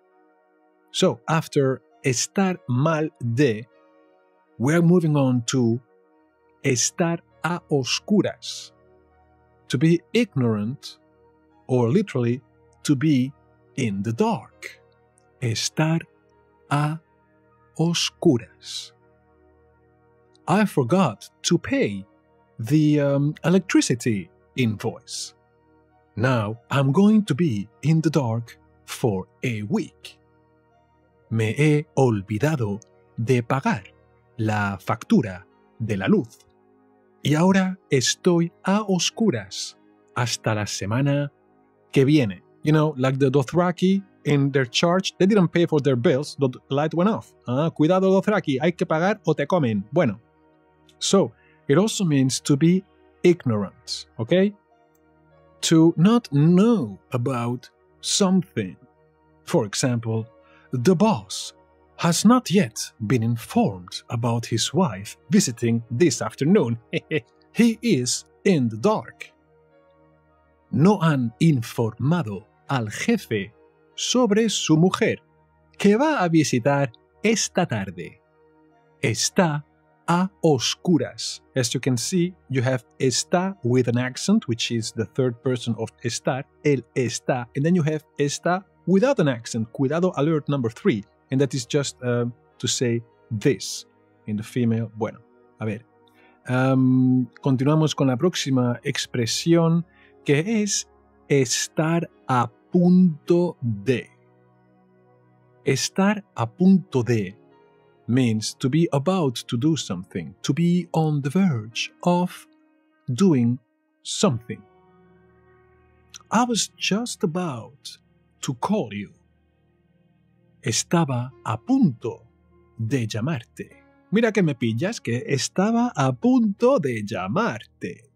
So, after estar mal de, we're moving on to estar a oscuras. To be ignorant, or literally, to be in the dark. Estar a oscuras. I forgot to pay the electricity invoice. Now I'm going to be in the dark for a week. Me he olvidado de pagar la factura de la luz. Y ahora estoy a oscuras hasta la semana que viene. You know, like the Dothraki in their charge, they didn't pay for their bills, the light went off. Cuidado Dothraki, hay que pagar o te comen. Bueno. So, it also means to be ignorant, okay? To not know about something. For example, the boss has not yet been informed about his wife visiting this afternoon. He is in the dark. No han informado al jefe sobre su mujer, que va a visitar esta tarde. Está a oscuras. As you can see, you have está with an accent, which is the third person of estar, el está, and then you have está without an accent, cuidado alert number 3, and that is just to say this in the female. Bueno, a ver. Continuamos con la próxima expresión, que es estar a punto de. Estar a punto de means to be about to do something, to be on the verge of doing something. I was just about to call you. Estaba a punto de llamarte. Mira que me pillas, que estaba a punto de llamarte.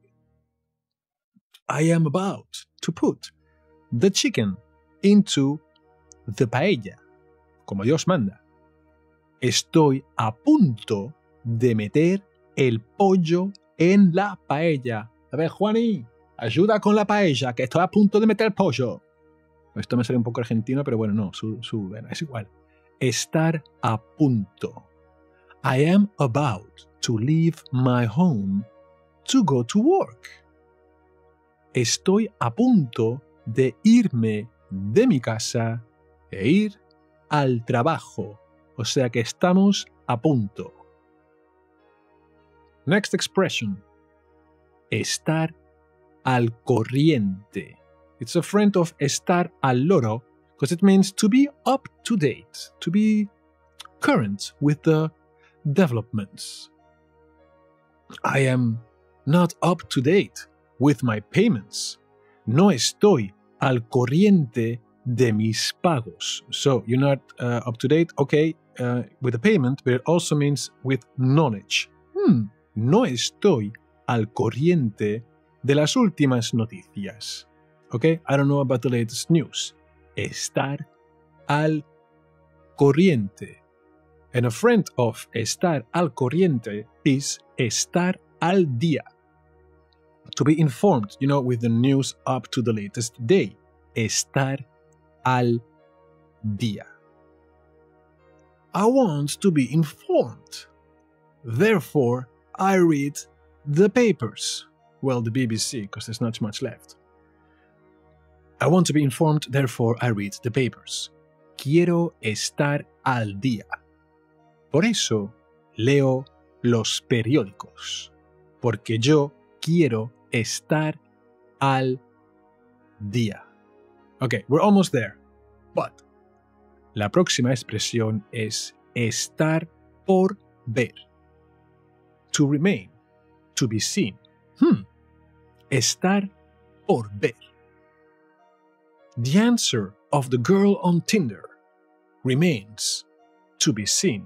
I am about to put the chicken into the paella, como Dios manda. Estoy a punto de meter el pollo en la paella. A ver, Juani, ayuda con la paella, que estoy a punto de meter el pollo. Esto me sale un poco argentino, pero bueno, no, bueno, es igual. Estar a punto. I am about to leave my home to go to work. Estoy a punto de irme de mi casa e ir al trabajo. O sea que estamos a punto. Next expression. Estar al corriente. It's a friend of estar al loro because it means to be up to date, to be current with the developments. I am not up to date with my payments. No estoy al corriente de mis pagos. So you're not up to date, okay, with the payment, but it also means with knowledge. No estoy al corriente de las últimas noticias. Okay, I don't know about the latest news. Estar al corriente. And a friend of estar al corriente is estar al día. To be informed, with the news up to the latest day. Estar al día. I want to be informed. Therefore, I read the papers. Well, the BBC, because there's not much left. I want to be informed, therefore I read the papers. Quiero estar al día. Por eso leo los periódicos. Porque yo quiero estar al día. Okay, we're almost there. But la próxima expresión es estar por ver. To remain. To be seen. Estar por ver. The answer of the girl on Tinder remains to be seen.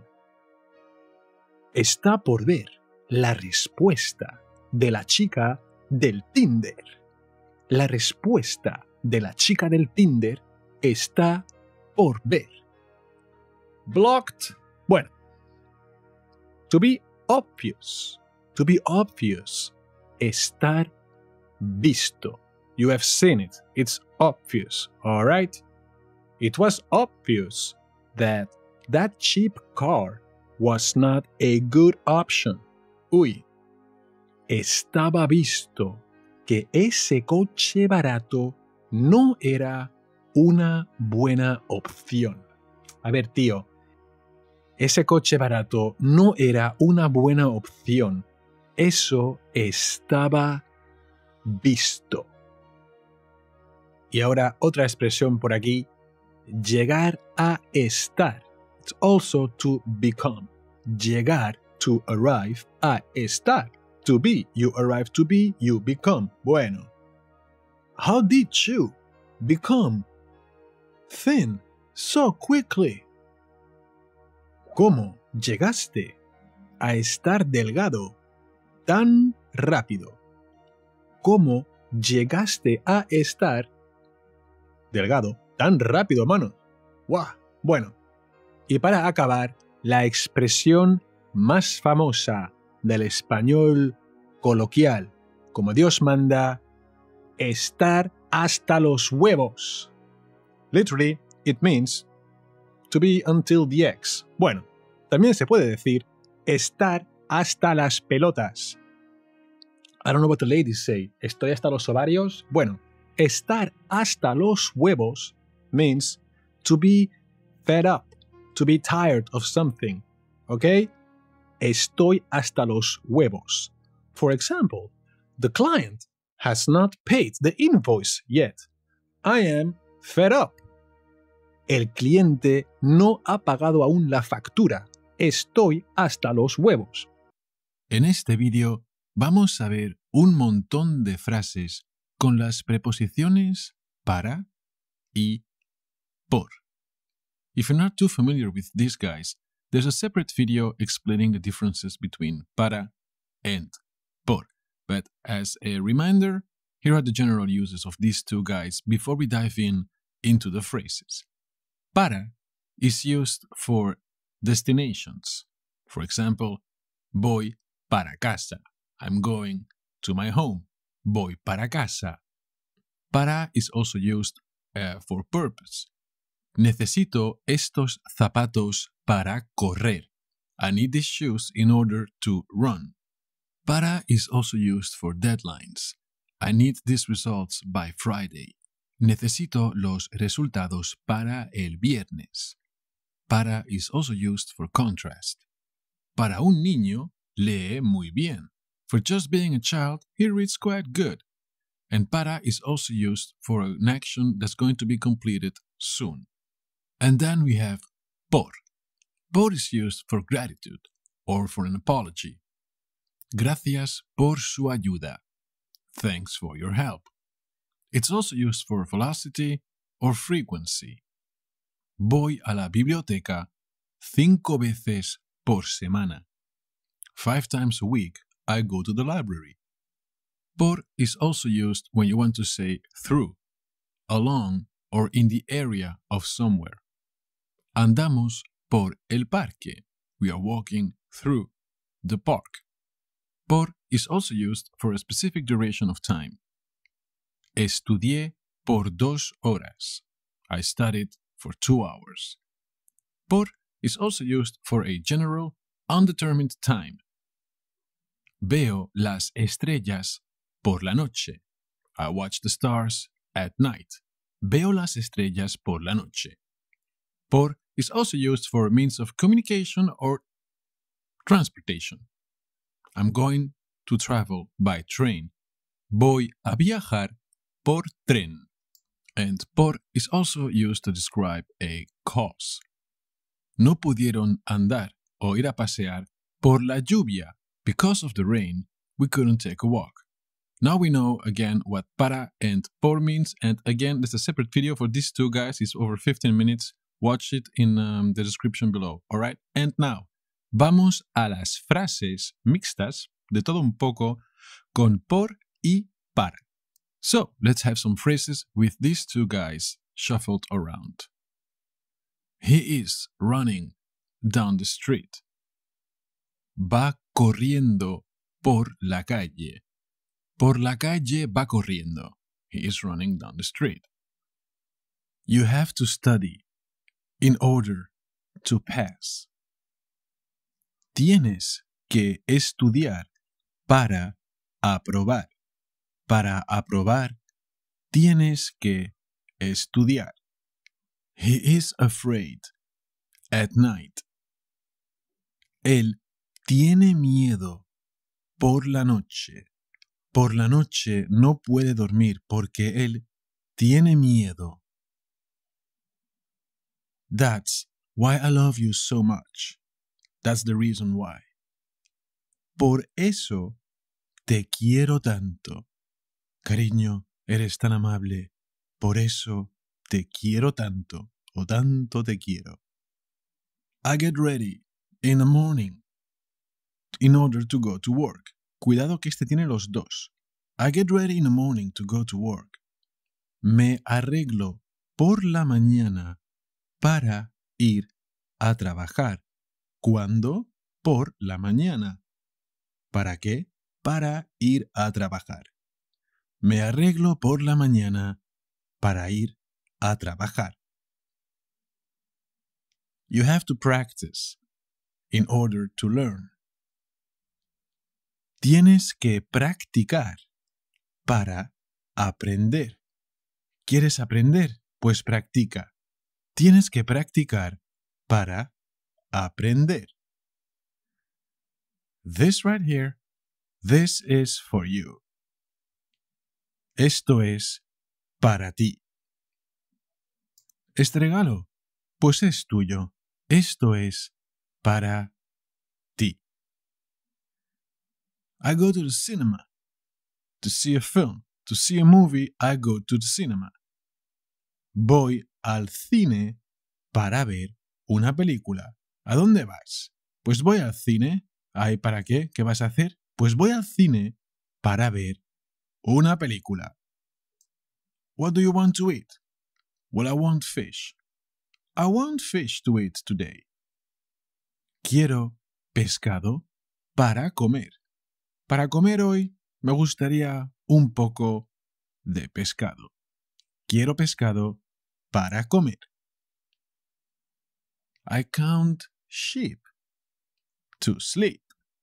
Está por ver la respuesta de la chica del Tinder. La respuesta de la chica del Tinder está por ver. Blocked. Bueno. To be obvious. To be obvious. Estar visto. You have seen it. It's obvious, all right? It was obvious that that cheap car was not a good option. Uy, estaba visto que ese coche barato no era una buena opción. A ver, tío, ese coche barato no era una buena opción. Eso estaba visto. Y ahora otra expresión por aquí, llegar a estar. It's also to become. Llegar, to arrive, a estar. To be, you arrive to be, you become. Bueno. How did you become thin so quickly? ¿Cómo llegaste a estar delgado tan rápido? ¿Cómo llegaste a estar delgado tan rápido, mano? ¡Guau! Bueno, y para acabar, la expresión más famosa del español coloquial, como Dios manda, estar hasta los huevos. Literally, it means to be until the X. Bueno, también se puede decir estar hasta las pelotas. I don't know what the ladies say. ¿Estoy hasta los ovarios? Bueno, estar hasta los huevos means to be fed up, to be tired of something. Okay? Estoy hasta los huevos. For example, the client has not paid the invoice yet. I am fed up. El cliente no ha pagado aún la factura. Estoy hasta los huevos. En este vídeo vamos a ver un montón de frases con las preposiciones para y por. If you're not too familiar with these guys, there's a separate video explaining the differences between para and por. But as a reminder, here are the general uses of these two guys before we dive into the phrases. Para is used for destinations. For example, voy para casa. I'm going to my home. Voy para casa. Para is also used for purpose. Necesito estos zapatos para correr. I need these shoes in order to run. Para is also used for deadlines. I need these results by Friday. Necesito los resultados para el viernes. Para is also used for contrast. Para un niño, lee muy bien. For just being a child, he reads quite good. And para is also used for an action that's going to be completed soon. And then we have por. Por is used for gratitude or for an apology. Gracias por su ayuda. Thanks for your help. It's also used for velocity or frequency. Voy a la biblioteca 5 veces por semana. 5 times a week, I go to the library. Por is also used when you want to say through, along, or in the area of somewhere. Andamos por el parque. We are walking through the park. Por is also used for a specific duration of time. Estudié por 2 horas. I studied for 2 hours. Por is also used for a general, undetermined time. Veo las estrellas por la noche. I watch the stars at night. Veo las estrellas por la noche. Por is also used for means of communication or transportation. I'm going to travel by train. Voy a viajar por tren. And por is also used to describe a cause. No pudieron andar o ir a pasear por la lluvia. Because of the rain, we couldn't take a walk. Now we know again what para and por means, and again there's a separate video for these two guys. It's over 15 minutes. Watch it in the description below, alright? And now, vamos a las frases mixtas, de todo un poco, con por y para. So, let's have some phrases with these two guys shuffled around. He is running down the street. Va corriendo por la calle. Por la calle va corriendo. He is running down the street. You have to study in order to pass. Tienes que estudiar para aprobar. Para aprobar, tienes que estudiar. He is afraid at night. Él tiene miedo por la noche. Por la noche no puede dormir porque él tiene miedo. That's why I love you so much. That's the reason why. Por eso te quiero tanto. Cariño, eres tan amable. Por eso te quiero tanto, o tanto te quiero. I get ready in the morning in order to go to work. Cuidado que este tiene los dos. I get ready in the morning to go to work. Me arreglo por la mañana para ir a trabajar. ¿Cuándo? Por la mañana. ¿Para qué? Para ir a trabajar. Me arreglo por la mañana para ir a trabajar. You have to practice in order to learn. Tienes que practicar para aprender. ¿Quieres aprender? Pues practica. Tienes que practicar para aprender. This right here, this is for you. Esto es para ti. Este regalo, pues es tuyo. Esto es para ti. I go to the cinema to see a film. To see a movie, I go to the cinema. Voy al cine para ver una película. ¿A dónde vas? Pues voy al cine. ¿Ay, para qué? ¿Qué vas a hacer? Pues voy al cine para ver una película. What do you want to eat? Well, I want fish. I want fish to eat today. Quiero pescado para comer. Para comer hoy me gustaría un poco de pescado. Quiero pescado para comer. I count sheep to sleep.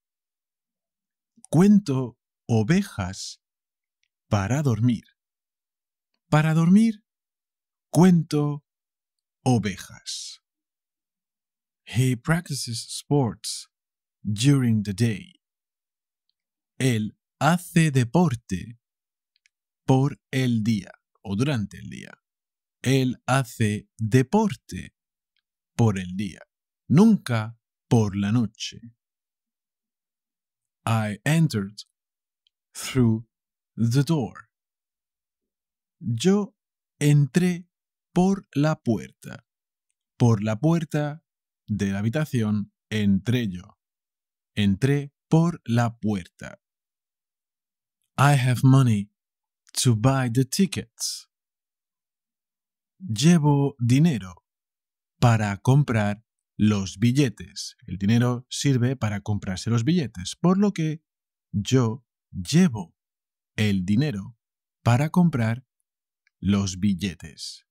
Cuento ovejas para dormir. Para dormir, cuento ovejas. He practices sports during the day. Él hace deporte por el día o durante el día. Él hace deporte por el día, nunca por la noche. I entered through the door. Yo entré por la puerta. Por la puerta de la habitación entré yo. Entré por la puerta. I have money to buy the tickets. Llevo dinero para comprar los billetes. El dinero sirve para comprarse los billetes, por lo que yo llevo el dinero para comprar los billetes.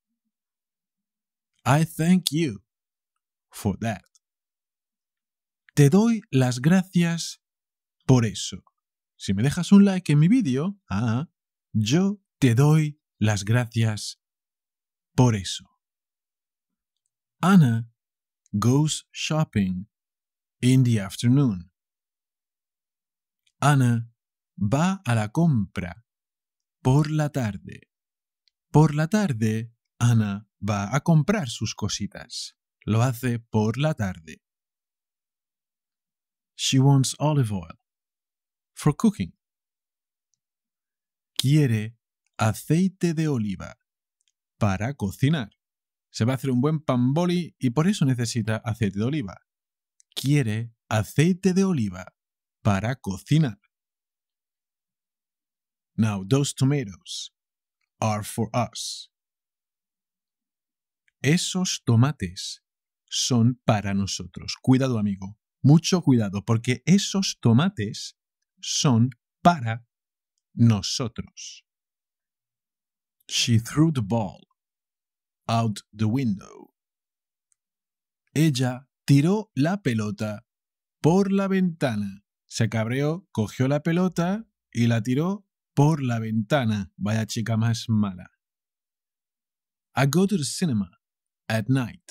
I thank you for that. Te doy las gracias por eso. Si me dejas un like en mi vídeo, yo te doy las gracias por eso. Anna goes shopping in the afternoon. Ana va a la compra por la tarde. Por la tarde, Ana va a comprar sus cositas. Lo hace por la tarde. She wants olive oil for cooking. Quiere aceite de oliva para cocinar. Se va a hacer un buen pan boli y por eso necesita aceite de oliva. Quiere aceite de oliva para cocinar. Now, those tomatoes are for us. Esos tomates son para nosotros. Cuidado, amigo. Mucho cuidado, porque esos tomates son para nosotros. She threw the ball out the window. Ella tiró la pelota por la ventana. Se cabreó, cogió la pelota y la tiró por la ventana. Vaya chica más mala. I go to the cinema at night.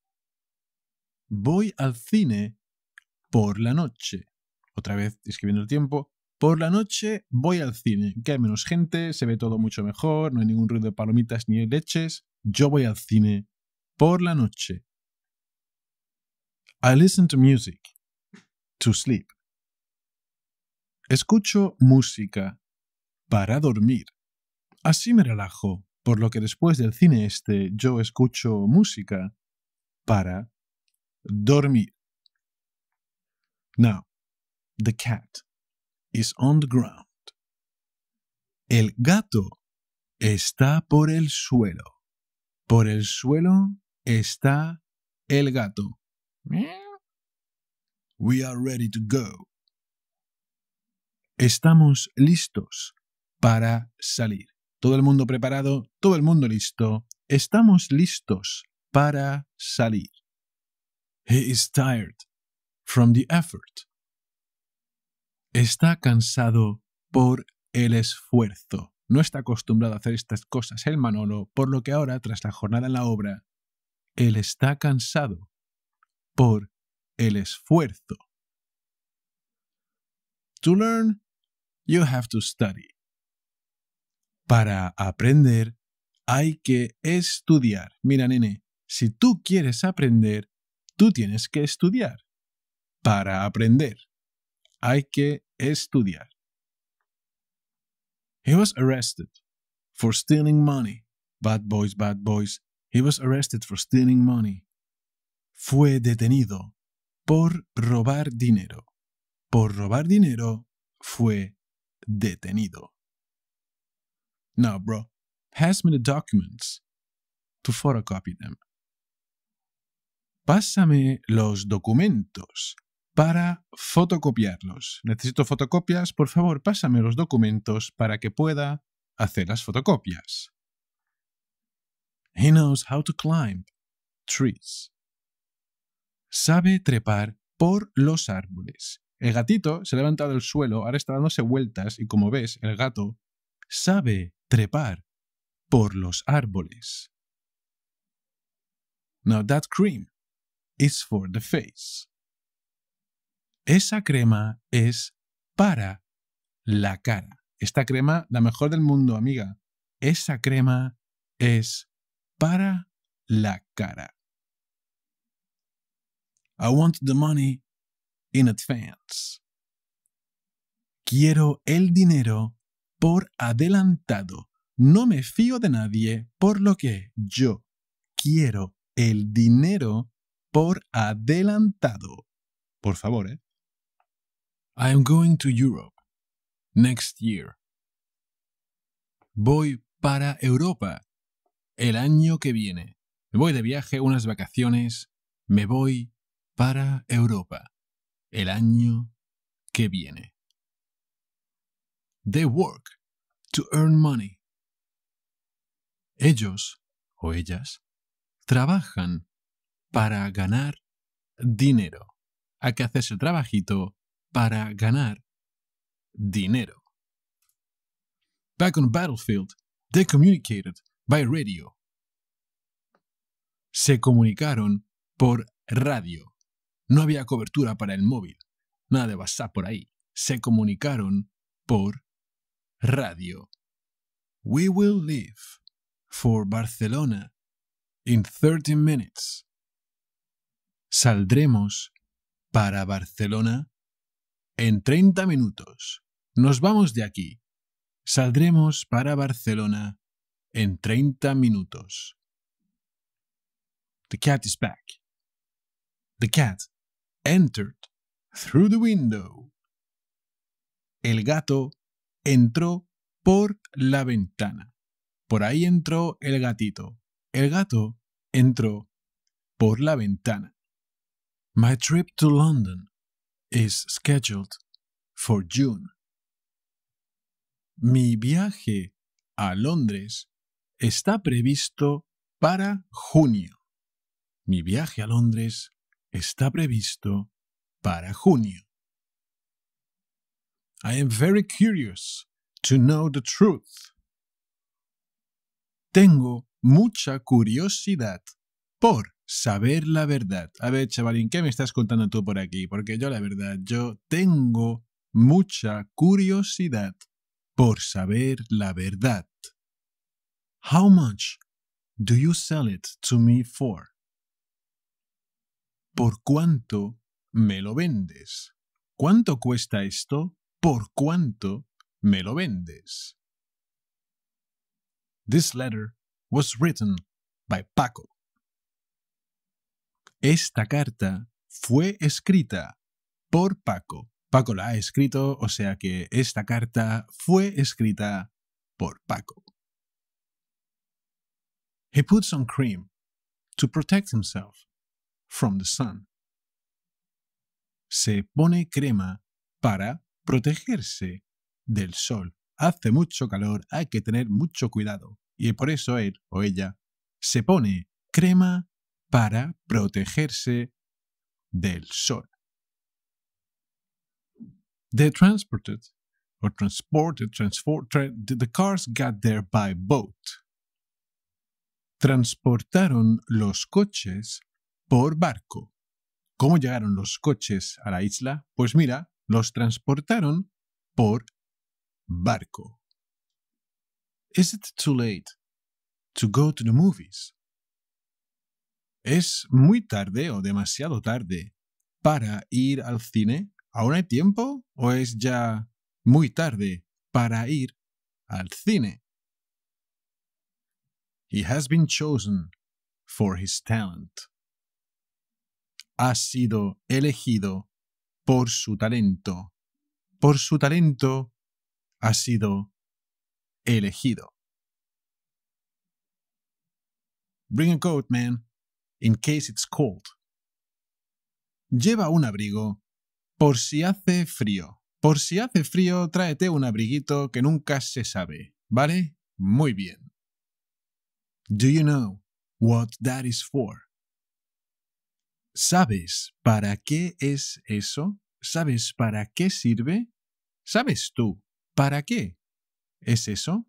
Voy al cine por la noche. Otra vez escribiendo el tiempo. Por la noche voy al cine, que hay menos gente, se ve todo mucho mejor, no hay ningún ruido de palomitas ni leches. Yo voy al cine por la noche. I listen to music to sleep. Escucho música para dormir. Así me relajo, por lo que después del cine yo escucho música para dormir. Now, the cat is on the ground. El gato está por el suelo. Por el suelo está el gato. We are ready to go. Estamos listos para salir. Todo el mundo preparado, todo el mundo listo. Estamos listos para salir. He is tired from the effort. Está cansado por el esfuerzo. No está acostumbrado a hacer estas cosas el Manolo, por lo que ahora, tras la jornada en la obra, él está cansado por el esfuerzo. To learn, you have to study. Para aprender, hay que estudiar. Mira, nene, si tú quieres aprender, tú tienes que estudiar. Para aprender, hay que estudiar. He was arrested for stealing money. Bad boys, bad boys. He was arrested for stealing money. Fue detenido por robar dinero. Por robar dinero fue detenido. Now, bro, pass me the documents to photocopy them. Pásame los documentos para fotocopiarlos. Necesito fotocopias, por favor, pásame los documentos para que pueda hacer las fotocopias. He knows how to climb trees. Sabe trepar por los árboles. El gatito se ha levantado del suelo, ahora está dándose vueltas y como ves, el gato sabe trepar por los árboles. Now that cream is for the face. Esa crema es para la cara. Esta crema, la mejor del mundo, amiga. Esa crema es para la cara. I want the money in advance. Quiero el dinero por adelantado. No me fío de nadie, por lo que yo quiero el dinero por adelantado. Por favor, ¿eh? I am going to Europe next year. Voy para Europa el año que viene. Me voy de viaje, unas vacaciones. Me voy para Europa el año que viene. They work to earn money. Ellos o ellas trabajan para ganar dinero. Hay que hacerse el trabajito para ganar dinero. Back on the battlefield, they communicated by radio. Se comunicaron por radio. No había cobertura para el móvil. Nada de WhatsApp por ahí. Se comunicaron por radio. We will leave for Barcelona in 30 minutes. Saldremos para Barcelona en 30 minutos. Nos vamos de aquí. Saldremos para Barcelona en 30 minutos. The cat is back. The cat entered through the window. El gato entró por la ventana. Por ahí entró el gatito. El gato entró por la ventana. My trip to London is scheduled for June. Mi viaje a Londres está previsto para junio. Mi viaje a Londres está previsto para junio. I am very curious to know the truth. Tengo mucha curiosidad por saber la verdad. A ver, chavalín, ¿qué me estás contando tú por aquí? Porque yo, la verdad, yo tengo mucha curiosidad por saber la verdad. How much do you sell it to me for? ¿Por cuánto me lo vendes? ¿Cuánto cuesta esto? ¿Por cuánto me lo vendes? This letter was written by Paco. Esta carta fue escrita por Paco. Paco la ha escrito, o sea que esta carta fue escrita por Paco. He put some cream to protect himself from the sun. Se pone crema para protegerse del sol. Hace mucho calor, hay que tener mucho cuidado. Y por eso él o ella se pone crema para protegerse del sol. The cars got there by boat. Transportaron los coches por barco. ¿Cómo llegaron los coches a la isla? Pues mira, los transportaron por barco. Is it too late to go to the movies? ¿Es muy tarde o demasiado tarde para ir al cine? ¿Aún hay tiempo o es ya muy tarde para ir al cine? He has been chosen for his talent. Ha sido elegido por su talento. Por su talento ha sido elegido. Bring a coat, man, in case it's cold. Lleva un abrigo por si hace frío. Por si hace frío, tráete un abriguito que nunca se sabe, ¿vale? Muy bien. Do you know what that is for? ¿Sabes para qué es eso? ¿Sabes para qué sirve? ¿Sabes tú para qué es eso?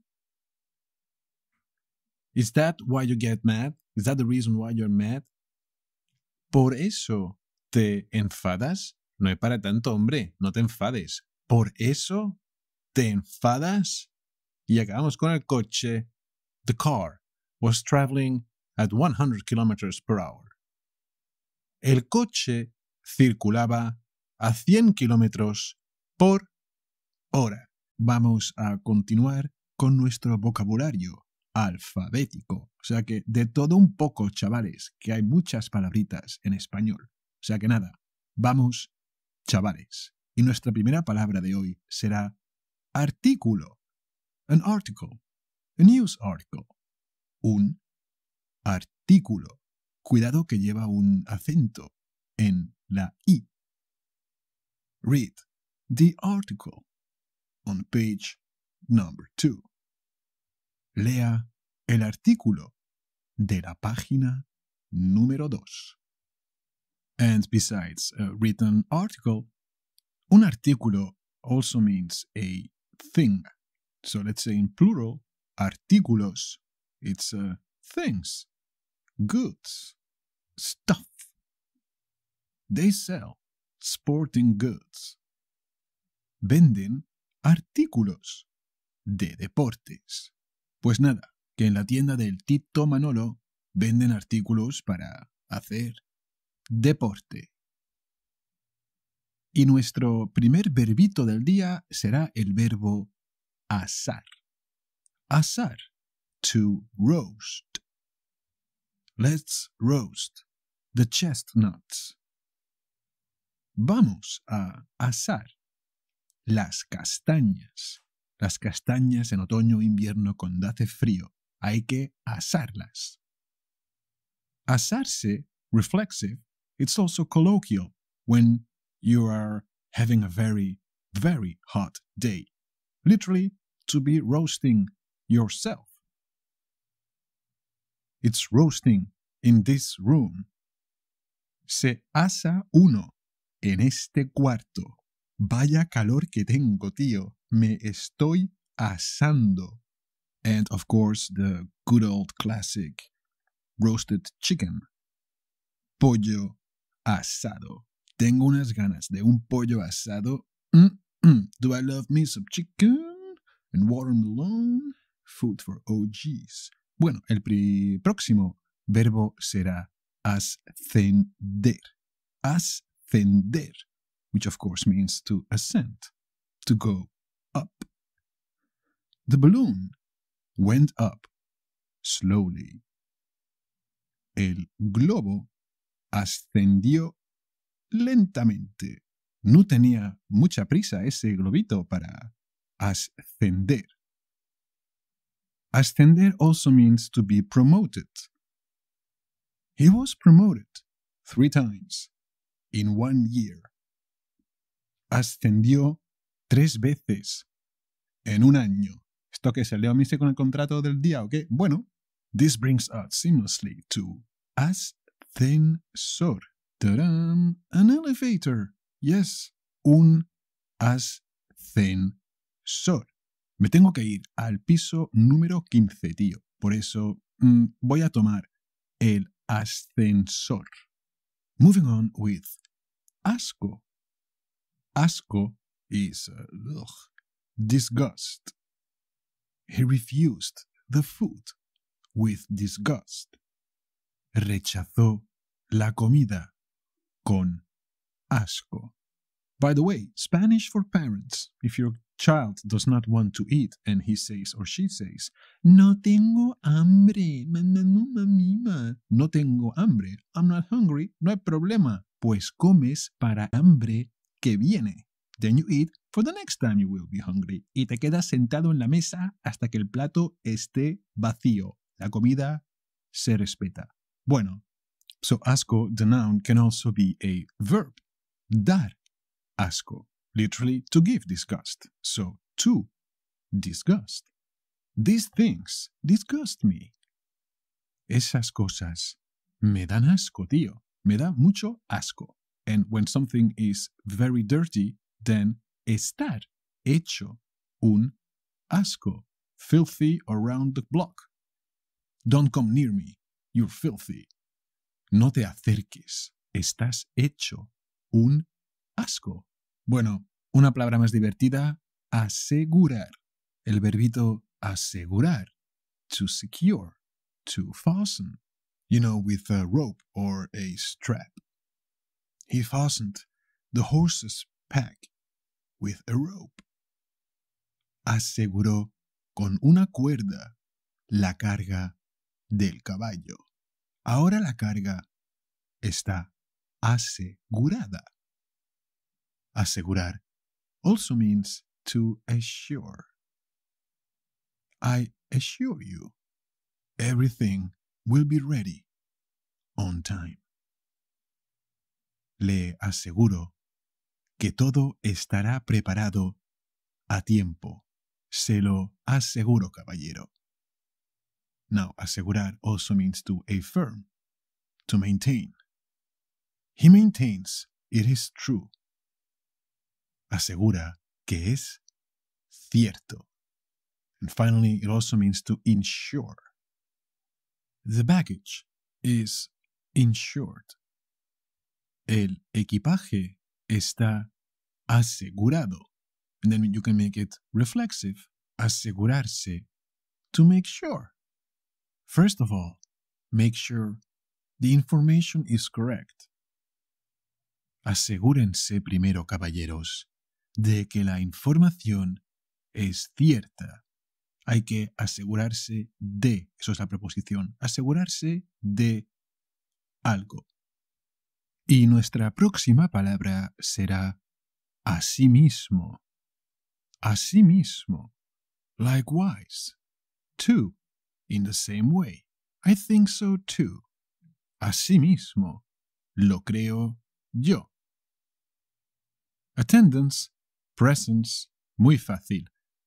Is that why you get mad? Is that the reason why you're mad? ¿Por eso te enfadas? No es para tanto, hombre, no te enfades. ¿Por eso te enfadas? Y acabamos con el coche. The car was traveling at 100 kilometers per hour. El coche circulaba a 100 kilómetros por Ahora vamos a continuar con nuestro vocabulario alfabético. O sea que de todo un poco, chavales, que hay muchas palabritas en español. O sea que nada, vamos, chavales. Y nuestra primera palabra de hoy será artículo. An article. A news article. Un artículo. Cuidado que lleva un acento en la I. Read the article on page number 2. Lea el artículo de la página número 2. And besides a written article, un artículo also means a thing. So let's say in plural, artículos, it's things, goods, stuff. They sell sporting goods. Venden artículos de deportes. Pues nada, que en la tienda del Tito Manolo venden artículos para hacer deporte. Y nuestro primer verbito del día será el verbo asar. Asar, to roast. Let's roast the chestnuts. Vamos a asar las castañas. Las castañas en otoño o invierno cuando hace frío. Hay que asarlas. Asarse, reflexive, it's also colloquial when you are having a very, very hot day. Literally, to be roasting yourself. It's roasting in this room. Se asa uno en este cuarto. Vaya calor que tengo, tío. Me estoy asando. And of course, the good old classic roasted chicken. Pollo asado. Tengo unas ganas de un pollo asado. Do I love me some chicken and watermelon? Food for OGs. Bueno, el próximo verbo será ascender. Ascender, which of course means to ascend, to go up. The balloon went up slowly. El globo ascendió lentamente. No tenía mucha prisa ese globito para ascender. Ascender also means to be promoted. He was promoted 3 times in 1 year. Ascendió 3 veces en un año. ¿Esto que se leo a mí con el contrato del día o qué? Bueno, this brings us seamlessly to ascensor. ¡Tarán! An elevator. Yes, un ascensor. Me tengo que ir al piso número 15, tío. Por eso voy a tomar el ascensor. Moving on with asco. Asco is disgust. He refused the food with disgust. Rechazó la comida con asco. By the way, Spanish for parents. If your child does not want to eat and he says or she says, no tengo hambre, no tengo hambre, I'm not hungry, no hay problema, pues comes para hambre que viene. Then you eat for the next time you will be hungry. Y te quedas sentado en la mesa hasta que el plato esté vacío. La comida se respeta. Bueno, so asco, the noun, can also be a verb. Dar asco, literally to give disgust. So, to disgust. These things disgust me. Esas cosas me dan asco, tío. Me da mucho asco. And when something is very dirty, then estar hecho un asco. Filthy around the block. Don't come near me. You're filthy. No te acerques. Estás hecho un asco. Bueno, una palabra más divertida, asegurar. El verbito asegurar. To secure. To fasten. You know, with a rope or a strap. He fastened the horse's pack with a rope. aseguró con una cuerda la carga del caballo. Ahora la carga está asegurada. Asegurar also means to assure. I assure you, everything will be ready on time. Le aseguro que todo estará preparado a tiempo. Se lo aseguro, caballero. Now, asegurar also means to affirm, to maintain. He maintains it is true. Asegura que es cierto. And finally, it also means to insure. The baggage is insured. El equipaje está asegurado. And then you can make it reflexive. Asegurarse. To make sure. First of all, make sure the information is correct. Asegúrense primero, caballeros, de que la información es cierta. Hay que asegurarse de, eso es la preposición, asegurarse de algo. Y nuestra próxima palabra será asimismo. Asimismo. Likewise. Too. In the same way. I think so too. Asimismo. Lo creo yo. Attendance, presence, muy fácil.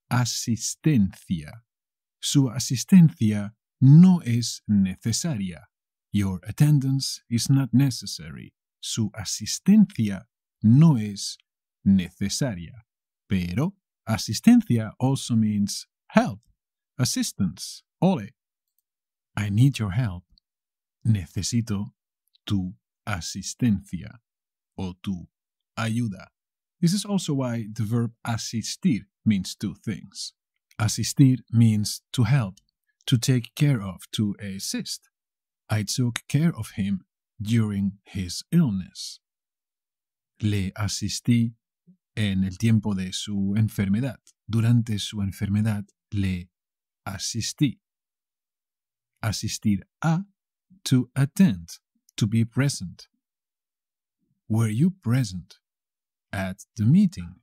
Asistencia. Su asistencia no es necesaria. Your attendance is not necessary. Su asistencia no es necesaria. Pero asistencia also means help, assistance. Ole. I need your help. Necesito tu asistencia o tu ayuda. This is also why the verb asistir means two things. Asistir means to help, to take care of, to assist. I took care of him during his illness. Le asistí en el tiempo de su enfermedad. Durante su enfermedad le asistí. Asistir a, to attend, to be present. Were you present at the meeting?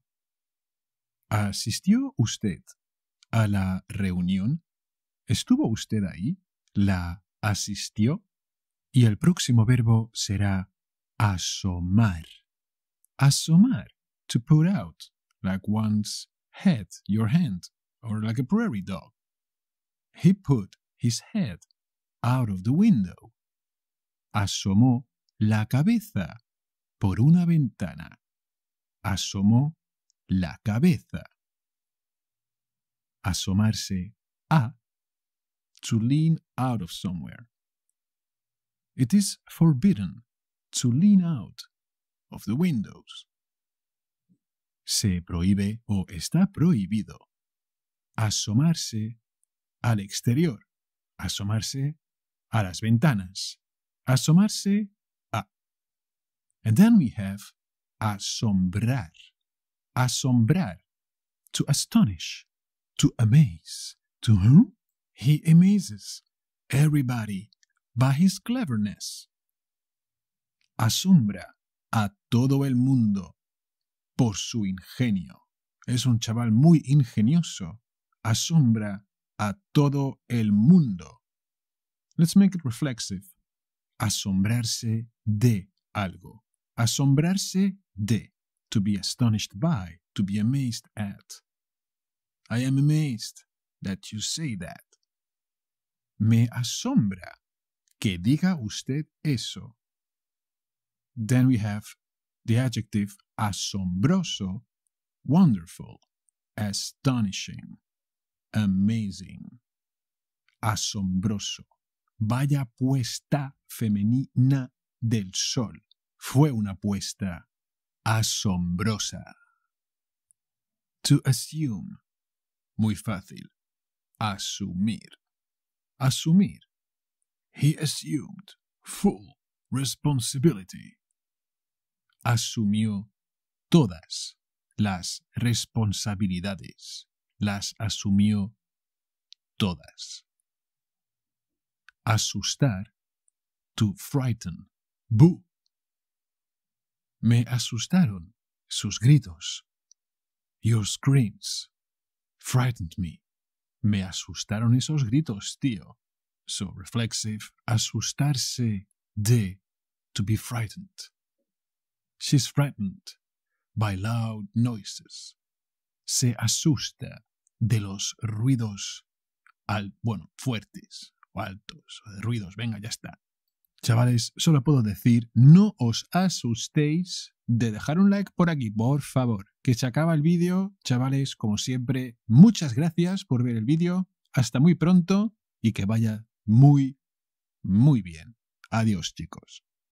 ¿Asistió usted a la reunión? ¿Estuvo usted ahí? ¿La asistió? Y el próximo verbo será asomar. Asomar, to put out, like one's head, your hand, or like a prairie dog. He put his head out of the window. Asomó la cabeza por una ventana. Asomó la cabeza. Asomarse a, to lean out of somewhere. It is forbidden to lean out of the windows. Se prohíbe o está prohibido asomarse al exterior, asomarse a las ventanas, asomarse a. And then we have asombrar. Asombrar, to astonish, to amaze. To whom? He amazes everybody by his cleverness. Asombra a todo el mundo por su ingenio. Es un chaval muy ingenioso. Asombra a todo el mundo. Let's make it reflexive. Asombrarse de algo. Asombrarse de. To be astonished by. To be amazed at. I am amazed that you say that. Me asombra que diga usted eso. Then we have the adjective asombroso, wonderful, astonishing, amazing. Asombroso. Vaya puesta femenina del sol. Fue una puesta asombrosa. To assume. Muy fácil. Asumir. Asumir. He assumed full responsibility. Asumió todas las responsabilidades. las asumió todas. Asustar, to frighten. Boo. Me asustaron sus gritos. Your screams frightened me. Me asustaron esos gritos, tío. So reflexive, asustarse de, to be frightened. She's frightened by loud noises. Se asusta de los ruidos fuertes o altos, o de ruidos. Venga, ya está. Chavales, solo puedo decir, no os asustéis de dejar un like por aquí, por favor. Que se acaba el vídeo. Chavales, como siempre, muchas gracias por ver el vídeo. Hasta muy pronto y que vaya muy, muy bien. Adiós, chicos.